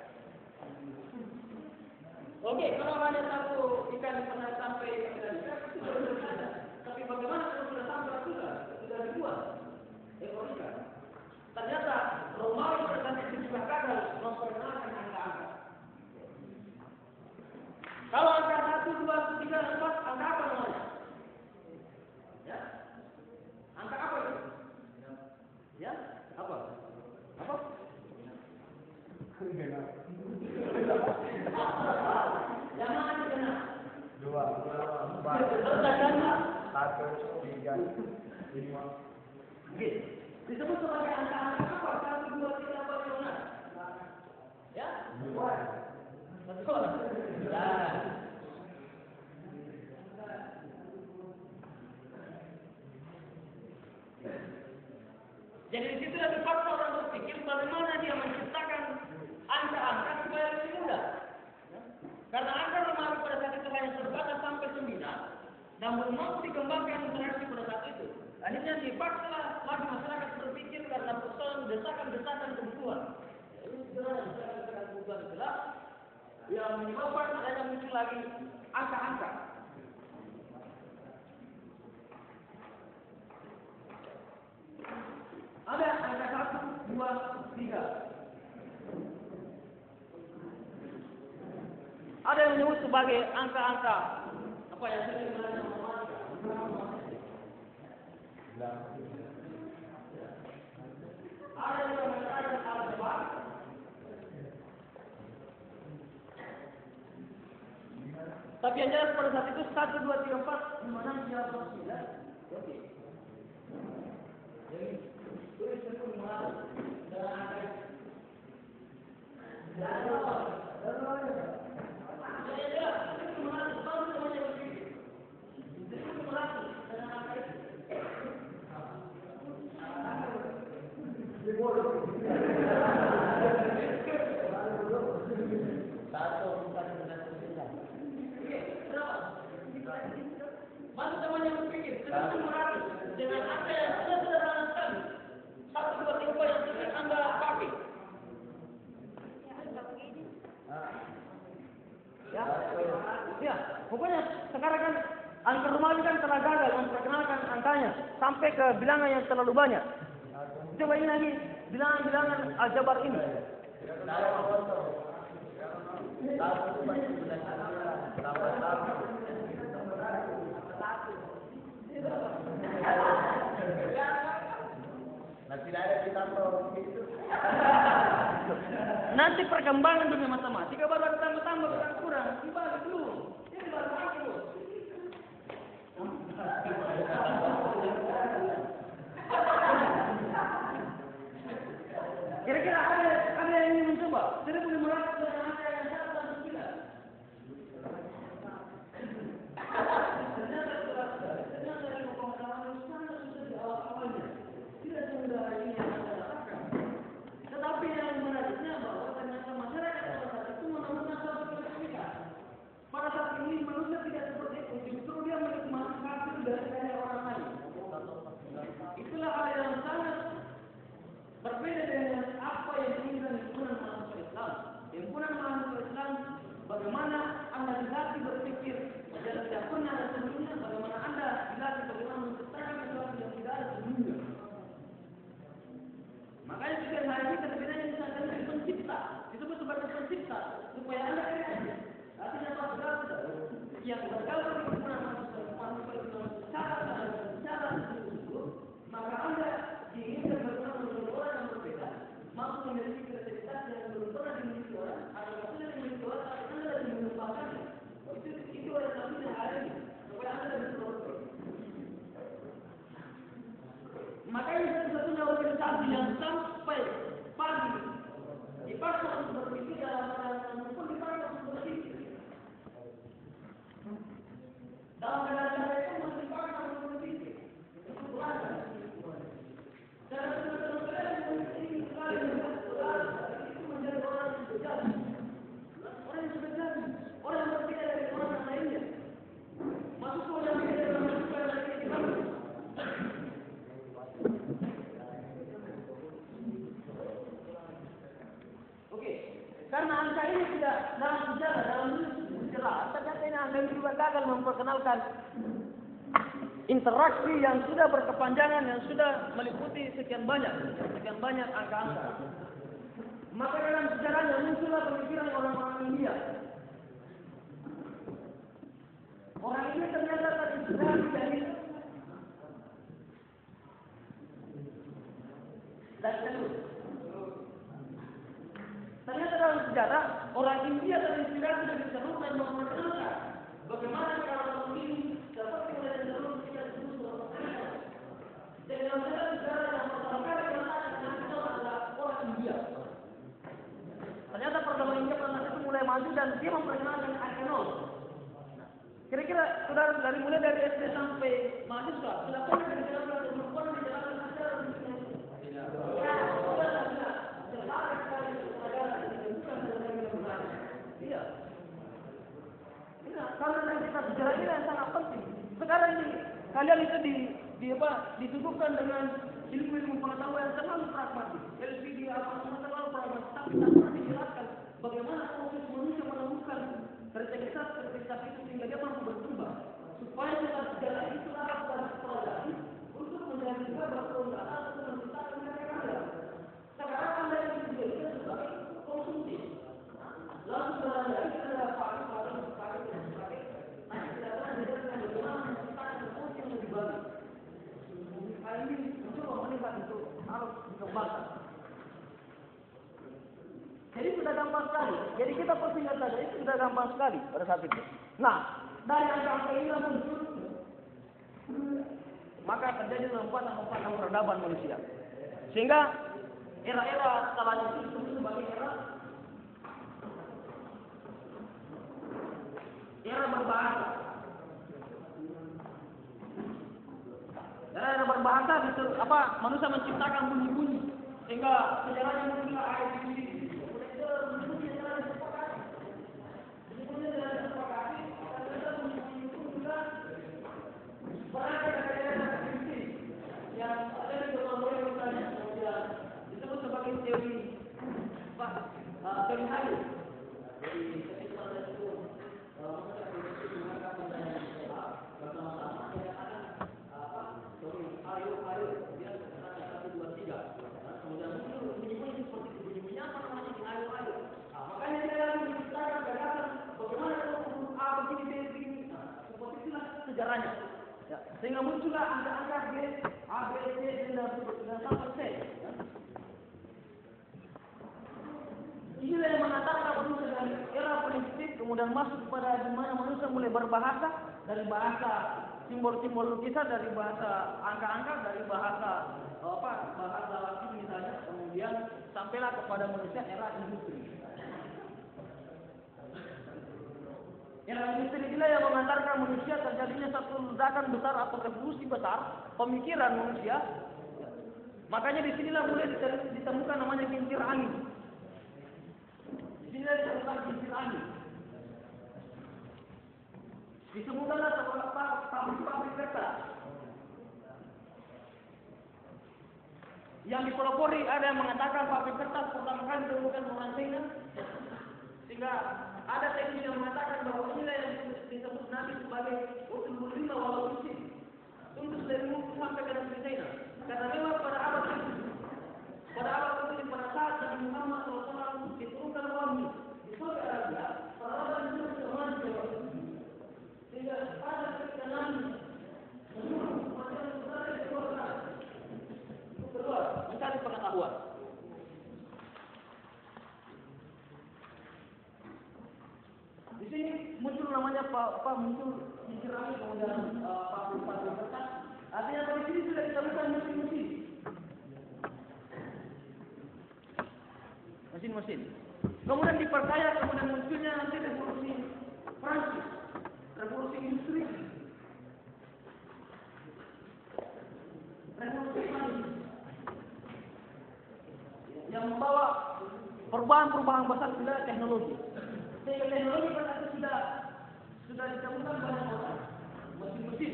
Oke, kalau hanya satu ikan pernah sampai itu sudah ada. Tapi bagaimana kalau sudah sampai sudah ribuan ekor ikan? Ternyata Romawi pada saat itu juga gagal memperkenalkan angka-angka. Kalau angka 1, 2, 3, 4, angka apa namanya? Ya? Angka apa itu? Ya? Apa? Apa? Yang mana dikenal? 2, 4, 1, 3, 5. Oke. Disebut sebagai angka-angka apa? 1, 2, 3, 4, 5. Ya? 2. Betul. Ya. Jadi di situ ada faktor orang berpikir bagaimana dia menciptakan angka-angka supaya lebih mudah. Karena angka Romawi pada saat itu hanya terbatas sampai 9 dan belum mampu dikembangkan interaksi pada saat itu. Akhirnya dipaksa lagi masyarakat berpikir karena persoalan desakan-desakan kebutuhan. Ini sebenarnya desakan kebutuhan jelas yang menyebabkan adanya muncul lagi angka-angka. Ada angka 1, 2, 3. Ada yang menyebut sebagai angka-angka apa yang sering digunakan matematika. Ada Tapi yang jelas pada saat itu 1, 2, 3, 4 di mana siapa sudah. Oke. Jadi tulis itu mengalir dengan angka. Masuk teman yang berpikir, itu meratus dengan angka yang sederhana sekali. 1, 2, 3 yang sering Anda pakai. Ya, pokoknya sekarang kan angka rumah ini kan telah gagal memperkenalkan angkanya sampai ke bilangan yang terlalu banyak. Coba ini lagi bilangan-bilangan aljabar ini. Nanti perkembangan dunia matematika baru ada tambah-tambah kurang-kurang. Dibalik dulu. Ini baru aku. Kira-kira ada yang ingin mencoba? Saya boleh melakukan dengan angka yang 1 dan 9. Ternyata ilmu pengetahuan sangat susah di awal-awalnya. Tidak semudah ini yang saya katakan. Tetapi yang menariknya bahwa ternyata masyarakat pada saat itu menemukan suatu keunikan. Pada saat ini manusia tidak seperti itu, justru dia menikmati hasil dari karya orang lain. Itulah hal yang sangat berbeda dengan apa yang diinginkan himpunan mahasiswa Islam. Himpunan mahasiswa Islam, bagaimana Anda dilatih berpikir dan tidak pernah ada sebelumnya, bagaimana Anda dilatih bagaimana menciptakan sesuatu yang tidak ada sebelumnya. Makanya setiap hari kita bedanya misalkan dari pencipta, disebut sebagai pencipta, supaya Anda kreatif. Artinya apa? Yang bergabung di himpunan mahasiswa Islam secara tersebut, maka Anda diinginkan bagaimana menjadi orang yang berbeda, mampu memiliki kreativitas yang belum pernah dimiliki orang, atau sudah dimiliki orang, tapi Anda lagi mengembangkannya. Itu orientasinya hari ini, supaya Anda bisa berproses. Makanya satu-satunya organisasi yang sampai pagi dipaksa untuk berpikir dalam keadaan maupun dipaksa untuk berpikir. Dalam keadaan itu masih dipaksa untuk berpikir. Itu belajar. Dan itu menjadi orang yang sejati. Orang yang sejati. Orang yang berbeda dari orang lainnya. Masuk ke orang yang berbeda dalam hidup yang lainnya di kamu. Oke, karena angka ini tidak dalam sejarah, dalam sejarah, ternyata ini angka ini juga gagal memperkenalkan interaksi yang sudah berkepanjangan, yang sudah meliputi sekian banyak angka-angka. Maka dalam sejarahnya muncullah pemikiran orang-orang India. Orang ini ternyata terinspirasi dari ternyata dalam sejarah orang India terinspirasi dari Ceruk dan memperkenalkan bagaimana cara ini seperti oleh Ceruk kita disebut dan dalam sejarah yang pertama kali mengatakan itu adalah orang India. Ternyata perkembangan India pada saat itu mulai maju dan dia memperkenalkan angka 0. Kira-kira saudara dari mulai dari SD sampai mahasiswa sudah pernah dijelaskan secara iya. Kalau kita sejarah ini yang sangat penting. Sekarang ini kalian itu disuguhkan dengan ilmu-ilmu pengetahuan yang terlalu pragmatis. LPD apa semua terlalu pragmatis. Tapi tak pernah dijelaskan bagaimana proses manusia menemukan kreativitas itu sehingga dia mampu berkembang. Supaya dalam sejarah itu dapat berproduktif untuk menjadi berproduktif atau menciptakan karya-karya. Sekarang Anda yang dijadikan sebagai konsumsi. Lalu sebenarnya itu adalah pakai. Nanti tidak pernah dijadikan bagaimana menciptakan sesuatu yang lebih bagus. Hal ini mencoba melihat itu harus dikembangkan. Jadi sudah gampang sekali. Jadi kita persingkat saja itu sudah gampang sekali pada saat itu. Nah, dari angka-angka ini muncul, maka terjadi lompatan peradaban manusia. Sehingga era-era setelahnya itu disebut sebagai era berbahasa. Era berbahasa itu manusia menciptakan bunyi-bunyi sehingga sejarahnya mungkin ada di sini. Teori halu. Jadi ketika pada itu bersama-sama dia akan halu dia satu dua tiga. Kemudian muncul bunyi-bunyi seperti itu, bunyi-bunyi apa namanya di halu. Makanya saya menciptakan gagasan bagaimana kalau begini seperti itulah sejarahnya. Ya, sehingga muncullah angka-angka A, B, C dan sampai C. Inilah yang mengatakan manusia dari era primitif kemudian masuk kepada di mana manusia mulai berbahasa, dari bahasa simbol-simbol lukisan, dari bahasa angka-angka, dari bahasa bahasa misalnya, kemudian sampailah kepada manusia era industri. Era industri inilah yang mengantarkan manusia terjadinya satu ledakan besar atau revolusi besar pemikiran manusia. Makanya disinilah mulai ditemukan namanya kincir angin. Disinilah ditemukan kincir angin. Ditemukanlah pabrik kertas. Yang dipelopori ada yang mengatakan pabrik kertas pertama kali ditemukan orang China. Sehingga ada teknik yang mengatakan bahwa inilah yang disebut Nabi sebagai usul lima walau usul. Untuk dari Mekah sampai ke negeri China. Karena memang pada abad itu pada saat Nabi Muhammad SAW diturunkan wahyu di Saudi Arabia, peradaban itu sudah maju. Sehingga pada ketika Nabi menyuruh masyarakat besar itu keluar mencari pengetahuan. Di sini muncul namanya muncul kincir angin, kemudian pabrik kertas. Artinya dari sini sudah ditemukan mesin-mesin. Kemudian diperkaya, kemudian munculnya nanti revolusi Prancis, revolusi industri, revolusi Prancis, yang membawa perubahan besar pada teknologi. Sehingga teknologi pada itu sudah ditemukan banyak orang, mesin-mesin.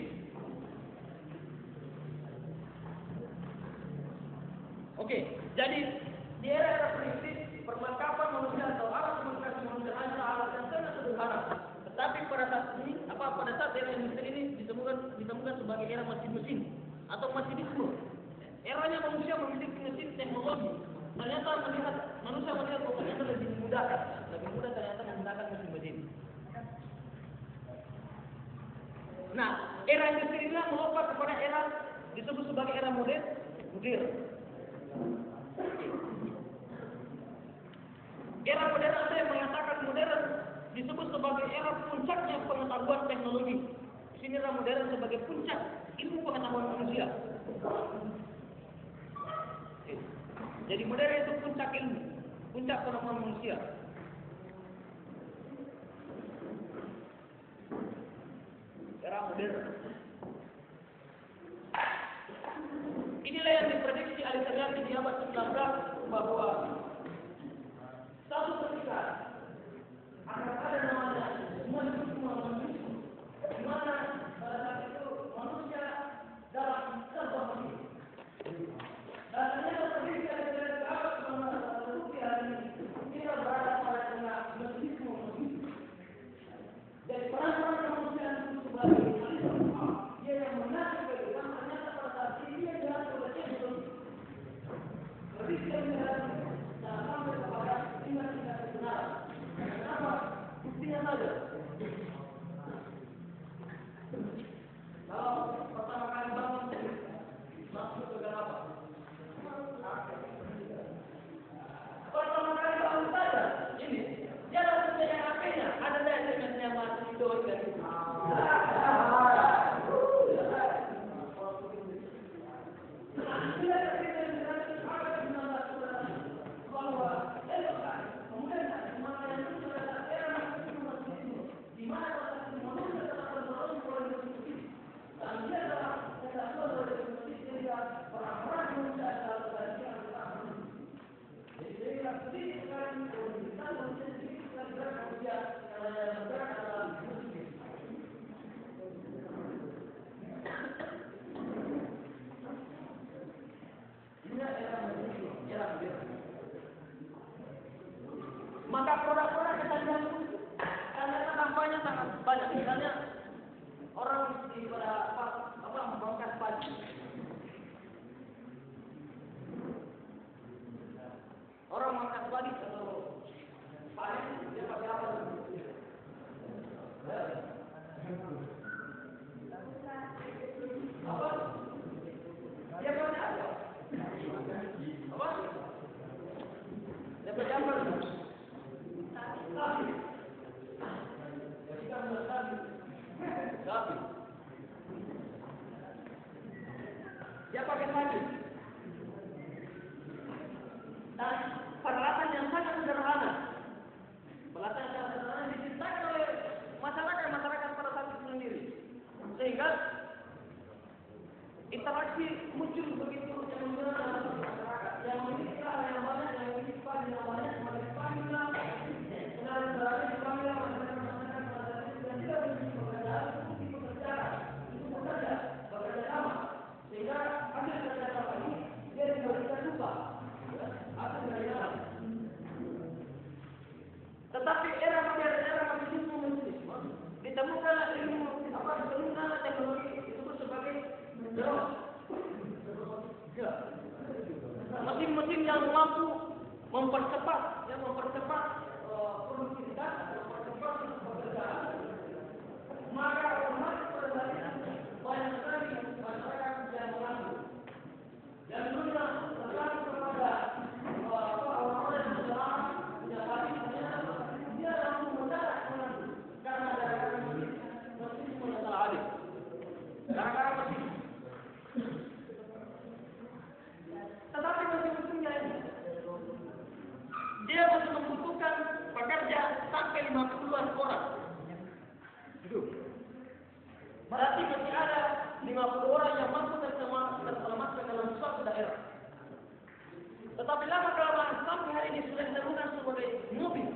Oke, jadi di era primitif perlengkapan manusia atau alat komunikasi manusia hanya alat yang sangat sederhana. Tetapi pada saat era industri ini ditemukan sebagai era mesin-mesin atau masinisme. Eranya manusia memiliki mesin teknologi. Ternyata manusia melihat bahwa itu lebih mudah ternyata menggunakan mesin-mesin. Nah, era industri ini melompat kepada era disebut sebagai era modern. Era modern ada yang mengatakan modern disebut sebagai era puncaknya pengetahuan teknologi. Di sini era modern sebagai puncak ilmu pengetahuan manusia. Jadi modern itu puncak ilmu, puncak pengetahuan manusia. Era modern. Inilah yang diprediksi oleh terjadi di abad 19 bahwa satu ketika akan ada namanya humanisme, di mana pada saat itu manusia dalam serba hidup. Dan ternyata prediksi oleh terjadi di abad 19 hari ini kita berada pada tengah humanisme. Jadi peran-peran kemanusiaan itu sebagai dia yang mengatur kehidupan ternyata pada saat ini dia diatur oleh teknologi. Prediksi yang dia pakai tadi. Dan peralatan yang sangat sederhana. Peralatan yang sangat sederhana dicintai oleh masyarakat pada saat itu sendiri. Sehingga interaksi muncul begitu yang mengenal dalam masyarakat. Yang memiliki yang banyak, yang memiliki pagi yang banyak, memiliki panggilan, kenal-kenalan di panggilan masyarakat pada saat itu dan tidak memiliki pekerjaan untuk bekerja sama. Sehingga hasil kerjasama ini dia diberikan lupa. Hasil dari dalam. Tetapi era modern, era kapitalisme ditemukan ditemukan teknologi disebut sebagai mesin-mesin yang mampu mempercepat produktivitas, mempercepat pekerjaan. Maka otomatis pada saat itu banyak sekali masyarakat yang menganggur. Dan dunia tergantung kepada orang-orang yang berdoa, yang wajib dia langsung mendarat menganggur karena ada mesin yang salah adil. Gara-gara mesin. Tetapi mesin-mesinnya ini dia masih membutuhkan pekerja sampai 50-an orang. Berarti masih ada 50 orang yang mampu terselamatkan dalam suatu daerah. Tetapi lama-kelamaan sampai hari ini sudah ditemukan sebagai mobil.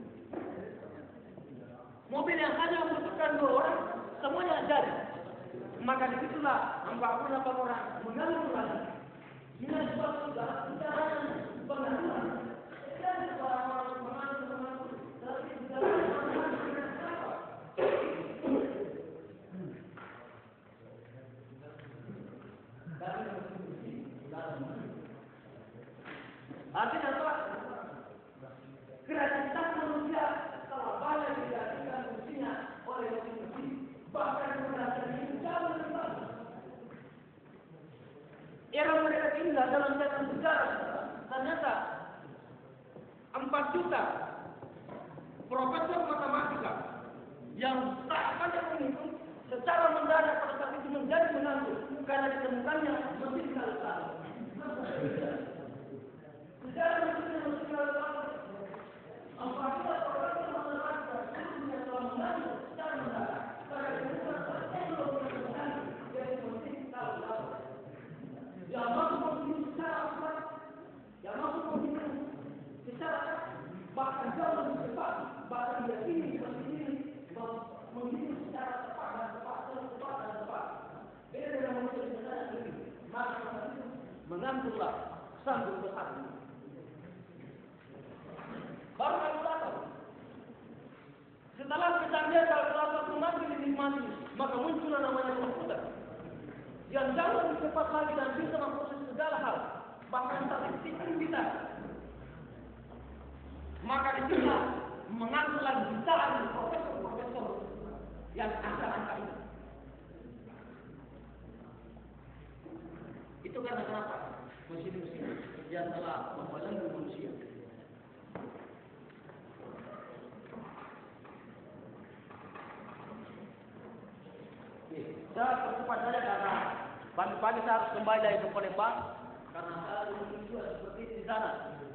Mobil yang hanya membutuhkan 2 orang, semuanya jadi. Maka disitulah 48 orang menganggur lagi. Ini suatu perjalanan pengangguran. Jadi orang-orang menganggur, tapi artinya apa? Kreativitas manusia telah banyak digantikan fungsinya oleh mesin-mesin. Bahkan keberadaan ini jauh lebih bagus. Era modern inilah dalam catatan sejarah ternyata 4 juta profesor matematika yang tak pandai menghitung secara mendadak pada saat itu menjadi menganggur karena ditemukannya mesin kalkulator. Sejarah mesin kalkulator 4 juta profesor matematika yang telah menganggur secara mendadak karena ditemukan teknologi yang menganggur dari mesin kalkulator. Yang mampu menghitung secara akurat, yang mampu menghitung secara bahkan jauh lebih cepat, bahkan yakini mesin ini menghitung secara tepat. Beda dengan manusia sebenarnya ini, maka itu mengangkurlah sanggup besar. Baru kalkulator. Setelah kecanggihan kalkulator semakin dinikmati, maka muncullah namanya komputer yang jauh lebih cepat lagi dan bisa memproses segala hal, bahkan statistik pun bisa. Maka disitulah menganggur lagi jutaan profesor-profesor yang angka-angka itu. Itu karena kenapa? Mesin-mesin yang telah membelenggu manusia. Saya percepat saja karena pagi-pagi saya harus kembali dari Palembang karena saya ingin juga seperti di sana.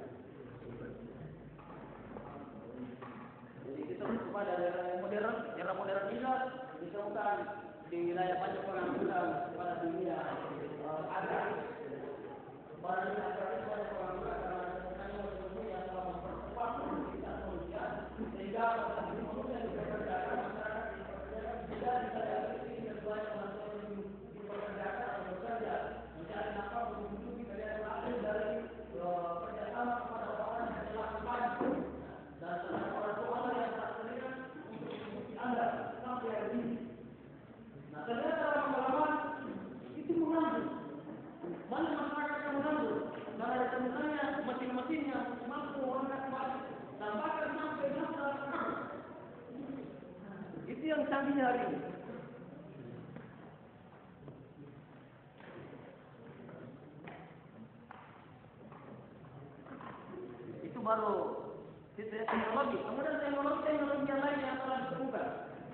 Jadi kita percepat dari era modern ini ditemukan di wilayah banyak pengangguran pada dunia agak pada dunia agak banyak pengangguran karena ditemukannya mesin yang telah mempercepat produktivitas manusia sehingga manusia dipekerjakan masyarakat dipekerjakan tidak bisa diaktifkan dan banyak manusia dipekerjakan atau bekerja mencari nafkah untuk menghidupi kegiatan lain dari kerjasama kepada orang yang dilakukan dan terhadap orang yang tak terlihat untuk mengikuti Anda sampai hari ini. Nah ternyata lama-lama itu menganggur. Banyak masyarakat yang menganggur karena ditemukannya mesin-mesin yang mampu mengangkat balik dan bahkan sampai masa itu yang canggihnya hari ini. Itu baru teknologi. Kemudian teknologi yang lain yang telah ditemukan.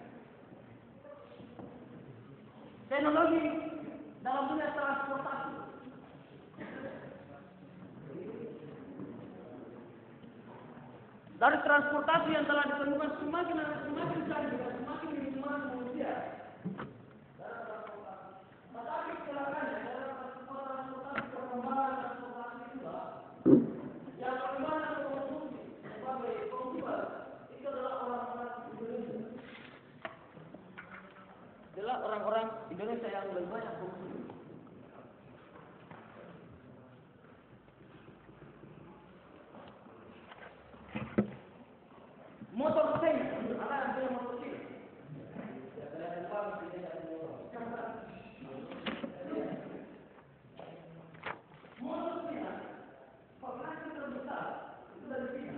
Teknologi dalam dunia transportasi. Dari transportasi yang telah ditemukan semakin canggih dan semakin minimal manusia. Tetapi kecelakaan dalam transportasi perkembangan transportasi juga yang bagaimana konsumsi sebagai konsumen itu adalah orang-orang Indonesia. Adalah orang-orang Indonesia yang lebih banyak konsumsi. Motor mesin, ada yang punya motor mesin. Motor Cina, penghasil terbesar itu dari Cina.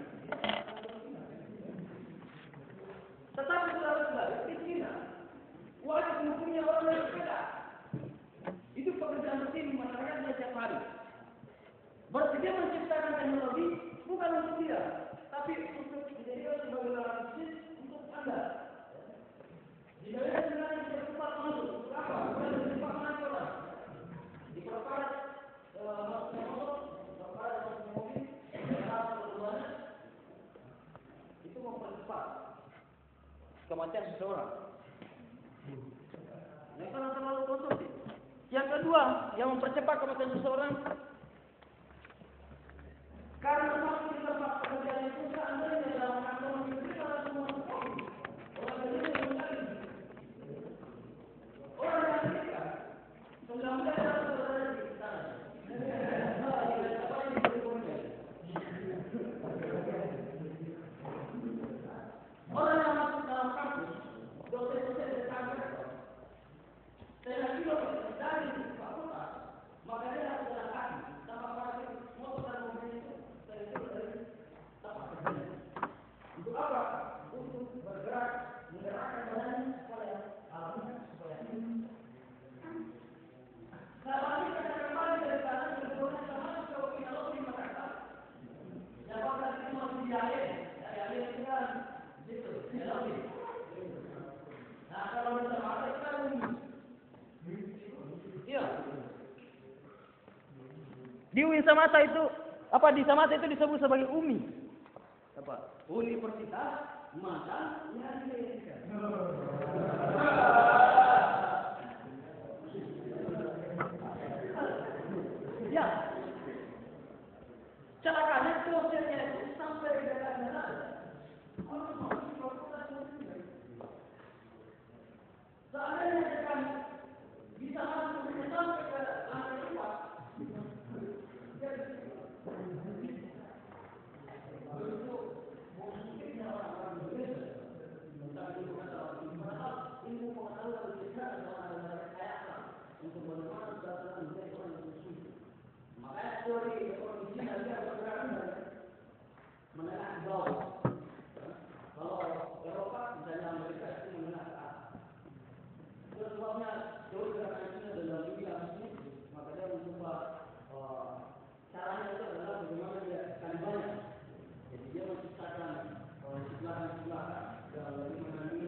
Tetapi saudara-saudara di Cina, wajib hukumnya orang naik sepeda. Itu pekerjaan mesin masyarakatnya setiap hari. Bersedia menciptakan teknologi bukan untuk dia, tapi untuk dijadikan sebagai alat bisnis untuk Anda. Dijadikan sebenarnya tidak cepat masuk. Untuk apa? Bukan untuk cepat masuk orang. Di perkara mobil, itu mempercepat kematian seseorang. Yang karena terlalu konsumsi. Yang kedua, yang mempercepat kematian seseorang karena masih di tempat pekerjaan itu seandainya dalam kantor negeri kalau semua kopi. Orang Indonesia menggali. Orang yang Amerika 19 tahun berada di sana. Orang yang masuk dalam kampus, dosen-dosen dan kampus, setengah kilometer dari fakultas, maka dia harus jalan kaki tanpa parkir motor dan mobil itu. Untuk apa? Untuk bergerak, menggerakkan badannya supaya alamnya supaya Kalau kita kembali dari sana, kemudian sama kalau kita lebih masyarakat, yang bakal itu masih di air itu kan, itu, lebih. Nah kalau kita makan itu kan iya. Di UIN Samata itu, di Samata itu disebut sebagai UMI. Universitas Mantan Indonesia. Ya, celakanya dosennya itu sampai ke daerah-daerah. Orang masih fakultas sendiri. Seandainya dekan bisa masuk sampai ke lantai 4. Untuk bagaimana saudara menjadi orang yang bersyukur. Makanya teori ekonomi Cina dia bergerak menengah ke bawah. Kalau Eropa misalnya Amerika itu menengah ke atas. Itu sebabnya teori gerakan Cina dalam bidang ini, maka dia mencoba caranya itu adalah bagaimana dia sekali banyak. Jadi dia menciptakan sebelahan-sebelahan dan bagaimana ini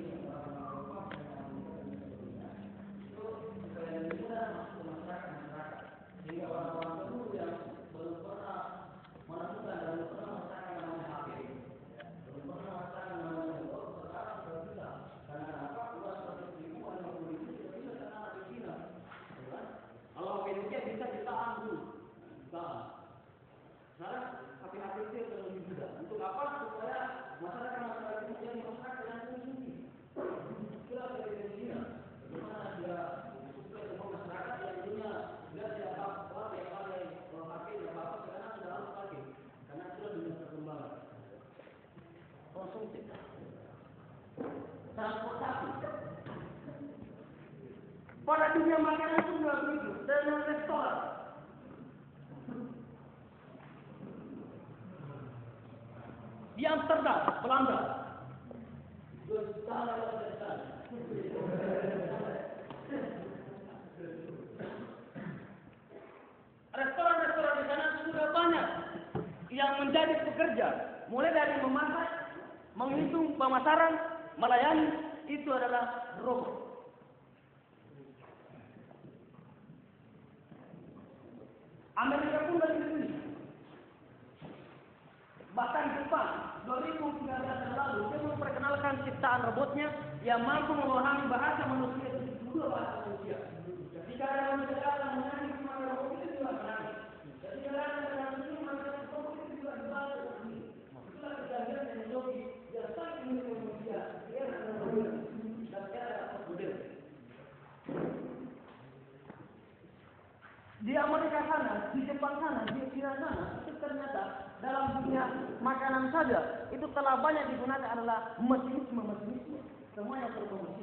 sehingga orang-orang dulu yang belum pernah menemukan dan belum pernah merasakan namanya HP, belum pernah merasakan namanya sekarang sudah bisa. Karena apa? Luas 150 sudah bisa karena di Cina. Kalau HP Nokia bisa ditahan dulu, ditahan. Sekarang HP itu lebih mudah. Untuk apa? Supaya masyarakat itu jadi masyarakat yang konsumsi. Itulah dari Cina. Bagaimana dia supaya semua masyarakat yang dunia dia tidak apa yang pakai HP tidak apa sekarang sudah harus pakai karena sudah dunia perkembangan. Konsumsi, transportasi. Pada dunia makanan itu juga begitu. Dan restoran. Di Amsterdam, Belanda. Restoran-restoran di sana sudah banyak yang menjadi pekerja, mulai dari memasak, menghitung pemasaran, melayani, itu adalah robot. Amerika pun dari sini. Bahkan Jepang, 2013 yang lalu, dia memperkenalkan ciptaan robotnya yang mampu memahami bahasa manusia, 72 bahasa manusia. Ketika ada manusia datang menangis, maka robot itu juga menangis. Ketika ada senyum, maka robot itu juga dibalas. Itulah kejadian teknologi yang sangat unik manusia. Dia adalah model dan dia adalah model. Di Amerika sana, di Jepang sana, di China sana, itu ternyata dalam dunia makanan saja itu telah banyak digunakan adalah mesinisme. Semuanya serba mesin.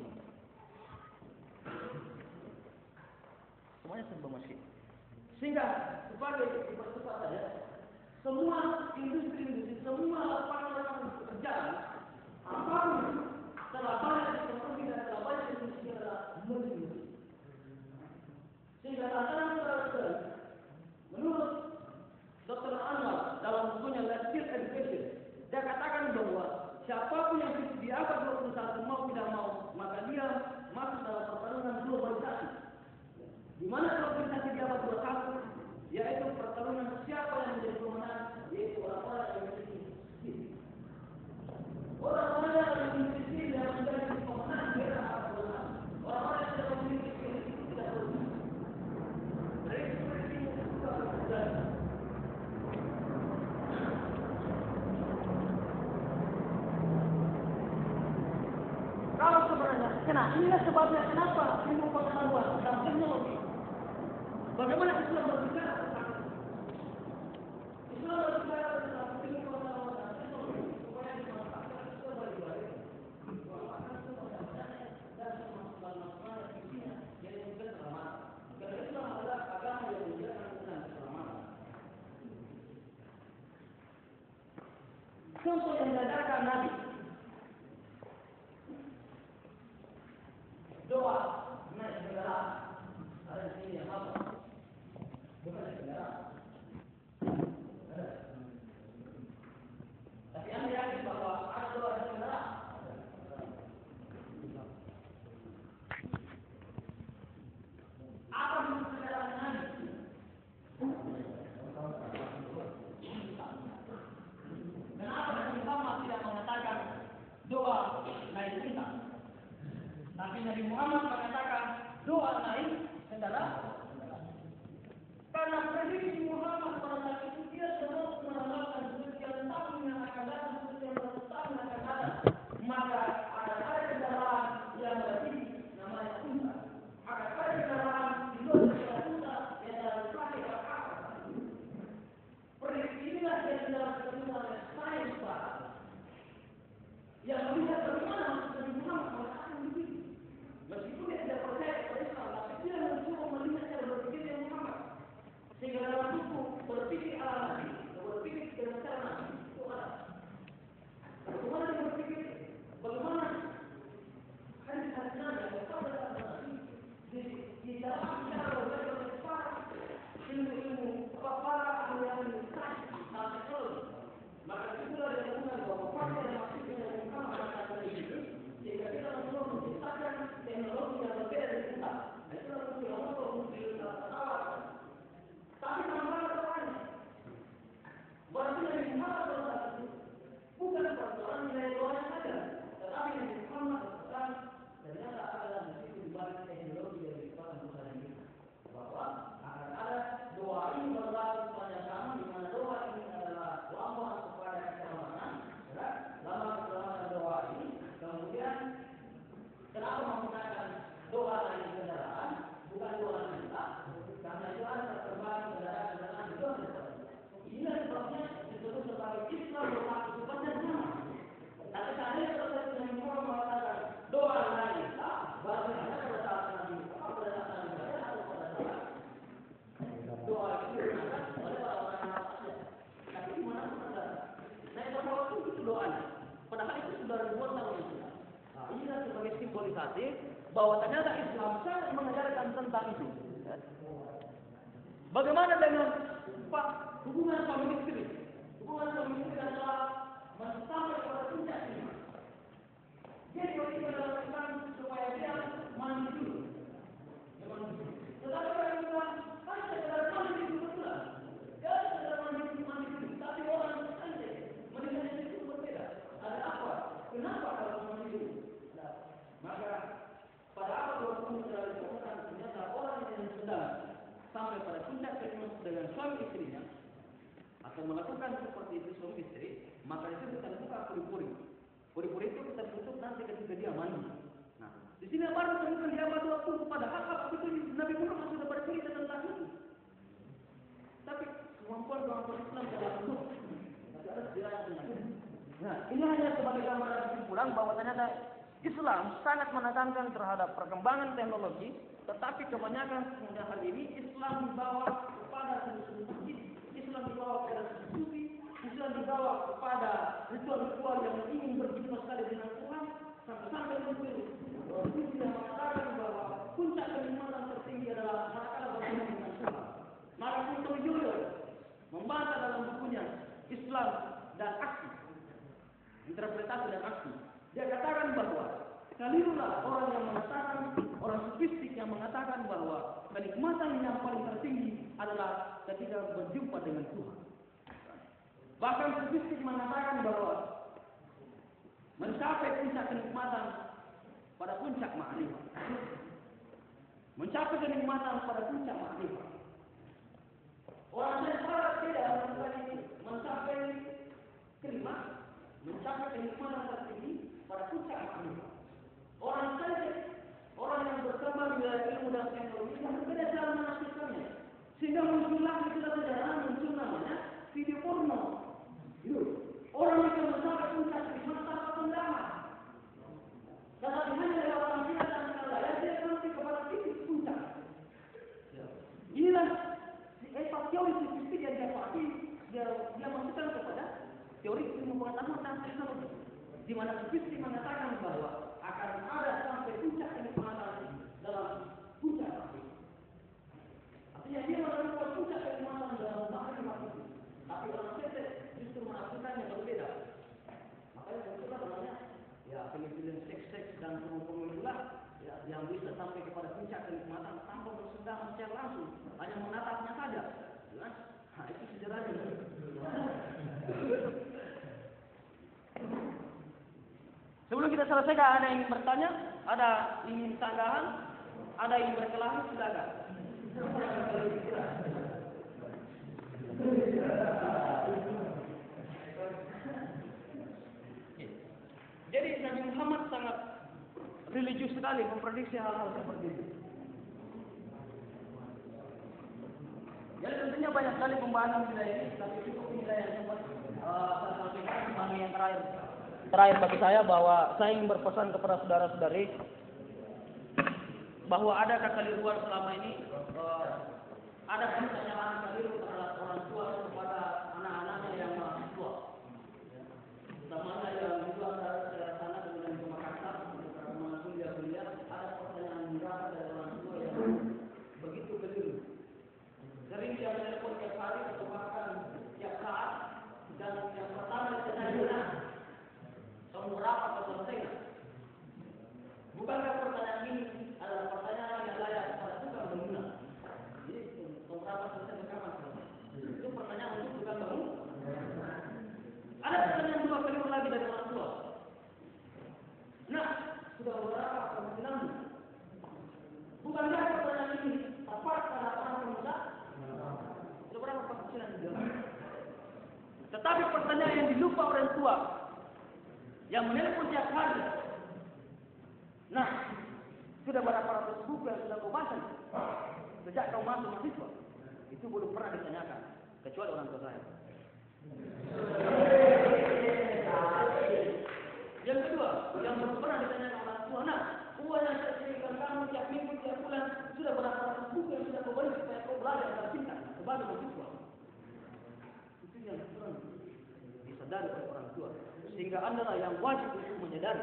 Semuanya serba mesin. Sehingga sebagai dipercepat saja, semua industri, semua lapangan pekerjaan, apapun telah banyak dipenuhi dan telah banyak dipenuhi adalah mesin. Sehingga tantangan terakhir, menurut Dr. Anwar dalam bukunya Let's Skill Education, dia katakan bahwa siapapun yang di abad 21 mau tidak mau, maka dia masuk dalam pertarungan globalisasi. Di mana globalisasi di abad 21, yaitu pertarungan siapa yang menjadi pemenang, yaitu orang-orang yang memiliki skill. Orang-orang yang memiliki skill yang menjadi pemenang di era abad 21. Orang-orang yang tidak memiliki skill tidak berguna. Kalau sebenarnya, inilah sebabnya kenapa ilmu pengetahuan dan teknologi. Bagaimana Islam berbicara tentang ilmu pengetahuan dan teknologi supaya dimanfaatkan sebagai baik. Dan masalah isinya jadi bukan keselamatan. Karena Islam adalah agama yang menjaga tentang keselamatan. Contoh yang diajarkan Nabi. Doa naik kendaraan. Ada di sini yang apa? Bukan naik kendaraan. Tapi Anda yakin bahwa ada doa naik kendaraan? Apa maksud kendaraan Nabi? Kenapa Nabi Muhammad tidak mengatakan doa naik kereta? Tapi Nabi Muhammad mengatakan doa naik kendaraan. Karena prediksi Muhammad pada saat itu dia sedang menamakan sekian tahun yang akan datang, sekian tahun yang akan datang. Maka ada kendaraan yang berarti namanya unta. Ada kendaraan di luar dari unta yang dalam pakai apa? Prediksi inilah yang dalam kebenaran oleh sains Barat. Yang melihat bagaimana Nabi Muhammad mengatakan begitu. Meskipun dia tidak percaya kepada Islam, tapi dia mencoba melihat cara berpikir yang Muhammad. Sehingga dalam buku berpikir ala Nabi, berpikir dengan cara Nabi, itu ada. Bagaimana dia berpikir? Bagaimana hadis-hadis Nabi yang pada Nabi di dalam cara berpikir ilmu-ilmu para ahli sains dan teknologi. Maka itulah dia mengatakan bahwa fakta yang maksudnya yang Muhammad mengatakan ini, sehingga kita perlu menciptakan teknologi yang berbeda dari kita. Itulah mungkin Allah mungkin pesawat. Tapi tambahan doanya. Berarti Nabi Muhammad SAW bukan persoalan nilai doanya saja, tetapi Nabi Muhammad SAW ternyata adalah meskipun dibalik teknologi yang diciptakan Tuhan ini, bahwa akan ada doa ini berlaku sepanjang zaman, di mana doa ini adalah lambang kepada keselamatan, lambang keselamatan doa ini. Kemudian kenapa menggunakan doa dari kendaraan, bukan doa kita? Karena itu ada terbang kendaraan di luar negeri. Inilah sebabnya disebut sebagai Islam berlaku sepanjang zaman. Tapi seandainya kalau Nabi Muhammad mengatakan doa dari kita, berarti hanya pada saat Nabi Muhammad, pada saat Nabi Muhammad atau pada saat doa itu digunakan oleh orang-orang yang saja. Tapi di mana pun ada. Nah, pada waktu itu doanya. Padahal itu sudah ribuan tahun yang sudah. Nah, inilah sebagai simbolisasi bahwa ternyata Islam sangat mengajarkan tentang itu. Bagaimana dengan hubungan suami istri? Hubungan suami istri adalah sampai pada puncak ini. Dia diwajibkan dalam Islam supaya dia mandi dulu. Tetapi orang bilang, kan sekedar mandi dulu betul. Dia sekedar mandi dulu. Tapi orang santai, mandi itu berbeda. puncak kenikmatan dengan suami istrinya atau melakukan seperti itu suami istri, maka itu kita buka puri-puri. Puri-puri itu kita tutup nanti ketika dia mandi. Nah, di sini baru temukan dia batu waktu pada hak itu Nabi Muhammad sudah bercerita tentang itu. Tapi kemampuan Islam dalam bentuk tapi ada sejarahnya. Nah, ini hanya sebagai gambaran kesimpulan bahwa ternyata Islam sangat menekankan terhadap perkembangan teknologi, tetapi kebanyakan kemudian hal ini Islam dibawa kepada sisi Islam dibawa kepada sufi, Islam dibawa kepada ritual-ritual yang ingin berjumpa sekali dengan Tuhan, sampai-sampai itu tidak mengatakan bahwa puncak kenikmatan tertinggi adalah manakala bertemu dengan Tuhan. Maka Kunto Wijoyo membaca dalam bukunya Islam dan Aksi, interpretasi dan aksi. Dia katakan bahwa kelirulah orang yang mengatakan, orang sufistik yang mengatakan bahwa kenikmatan yang paling tertinggi adalah ketika berjumpa dengan Tuhan. Bahkan sufistik mengatakan bahwa mencapai puncak kenikmatan pada puncak ma'rifah. Mencapai kenikmatan pada puncak ma'rifah. Orang yang salah tidak mencapai kenikmatan. Mencapai kenikmatan tertinggi pada puncak ma'rifah. Orang saja, orang yang berkembang di ilmu dan teknologi yang berbeda cara menafsirkannya, sehingga muncullah istilah sejarah muncul namanya video porno. Orang yang mencapai puncak kenikmatan tanpa pendama, tetapi hanya lewat tampilan dan layar dia sampai kepada titik puncak. Inilah teori sufistik yang dia pakai, dia masukkan kepada teori ilmu pengetahuan dan teknologi, di mana sufistik mengatakan bahwa akan ada sampai puncak kenikmatan dalam puncak ma'rifah. Artinya dia menemukan puncak kenikmatan dalam ma'rifah itu, tapi dalam setek justru menafsirkannya berbeda. Makanya muncullah namanya ya film-film seks dan porno itulah ya, yang bisa sampai kepada puncak kenikmatan tanpa bersentuhan secara langsung, hanya menatapnya saja. Nah, itu sejarahnya. Sebelum kita selesaikan, ada yang ingin bertanya? Ada ingin tanggapan? Ada yang berkelahi? Silakan. Jadi Nabi Muhammad sangat religius sekali memprediksi hal-hal seperti itu. Jadi tentunya banyak sekali pembahasan nilai ini, tapi cukup nilai yang sempat saya sampaikan sebagai yang terakhir bagi saya, bahwa saya ingin berpesan kepada saudara-saudari bahwa ada kekeliruan selama ini, ada pertanyaan keliru terhadap orang tua kepada anak-anaknya yang masih tua. Utamanya yang juga dari sana kemudian ke Makassar, karena kuliah, ada pertanyaan beberapa dari orang tua yang begitu keliru. Sering dia menelpon tiap hari atau bahkan tiap saat, dan yang pertama ditanya, kamu berapa atau selesai? Bukankah pertanyaan ini adalah pertanyaan yang layak kepada tukang bangunan? Jadi kamu berapa selesai dan kapan selesai? Itu pertanyaan untuk tukang bangunan. Ada pertanyaan dua keliru lagi dari orang tua. Nah, sudah berapa penghasilanmu? Bukankah pertanyaan ini tepat pada orang pemuda? Sudah berapa penghasilan juga? Tetapi pertanyaan yang dilupa orang tua, yang menelpon tiap hari. Nah, sudah berapa ratus buku yang sudah kau baca sejak kau masuk mahasiswa? Itu belum pernah ditanyakan, kecuali orang tua saya. Yang kedua, yang belum pernah ditanyakan orang tua, nah, uang yang saya berikan kamu tiap minggu, tiap bulan, sudah berapa ratus buku yang sudah kau beli supaya kau belajar dan cinta sebagai mahasiswa? Itu yang kurang disadari oleh orang tua, sehingga Anda yang wajib untuk menyadari.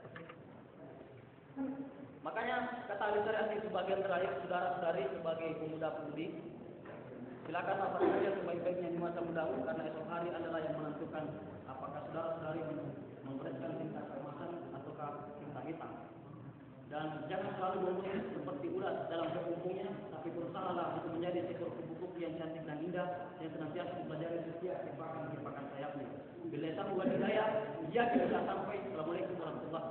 Makanya kata literasi sebagian terakhir, saudara-saudari sebagai pemuda-pemudi, silakan apa saja sebaik-baiknya di masa mudamu, karena esok hari adalah yang menentukan apakah saudara-saudari memberikan tingkat keemasan ataukah tingkat hitam. Dan jangan selalu memulai seperti ulat dalam kekumpungnya, tapi berusahalah untuk menjadi seekor kupu-kupu yang cantik dan indah, yang senantiasa mempelajari setiap kehidupan sayapnya. Bila tahu wal hidayah, ya kita sampai. Assalamualaikum warahmatullahi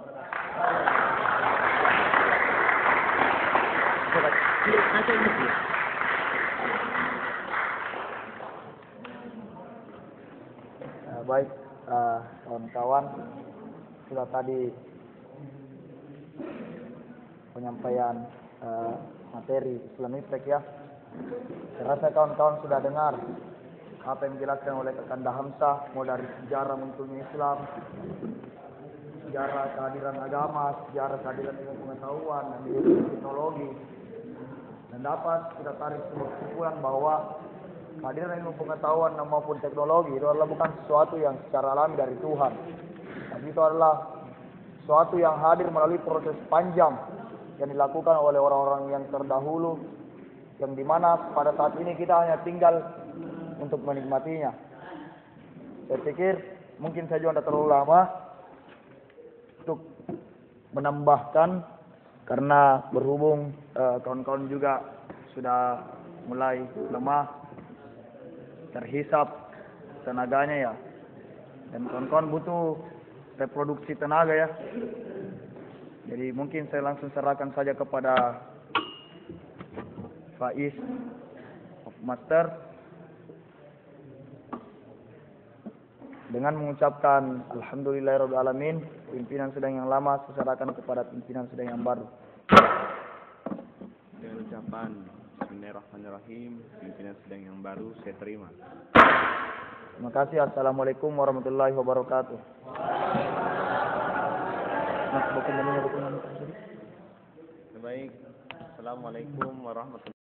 wabarakatuh. baik kawan-kawan, sudah tadi penyampaian materi Islam Impact ya. Saya rasa kawan-kawan sudah dengar apa yang dijelaskan oleh Kakanda Hamzah, mulai dari sejarah munculnya Islam, sejarah kehadiran agama, sejarah kehadiran ilmu pengetahuan dan ilmu teknologi, dan dapat kita tarik sebuah kesimpulan bahwa kehadiran ilmu pengetahuan maupun teknologi itu adalah bukan sesuatu yang secara alami dari Tuhan, tapi itu adalah sesuatu yang hadir melalui proses panjang yang dilakukan oleh orang-orang yang terdahulu, yang dimana pada saat ini kita hanya tinggal untuk menikmatinya. Saya pikir mungkin saya juga tidak terlalu lama untuk menambahkan, karena berhubung kawan-kawan juga sudah mulai lemah, terhisap tenaganya ya, dan kawan-kawan butuh reproduksi tenaga ya. Jadi mungkin saya langsung serahkan saja kepada Faiz of Master dengan mengucapkan alhamdulillahirabbil alamin. Pimpinan sedang yang lama saya serahkan kepada pimpinan sedang yang baru. Dengan ucapan bismillahirrahmanirrahim, pimpinan sedang yang baru saya terima. Terima kasih. Assalamualaikum warahmatullahi wabarakatuh. Baik, assalamualaikum warahmatullahi wabarakatuh.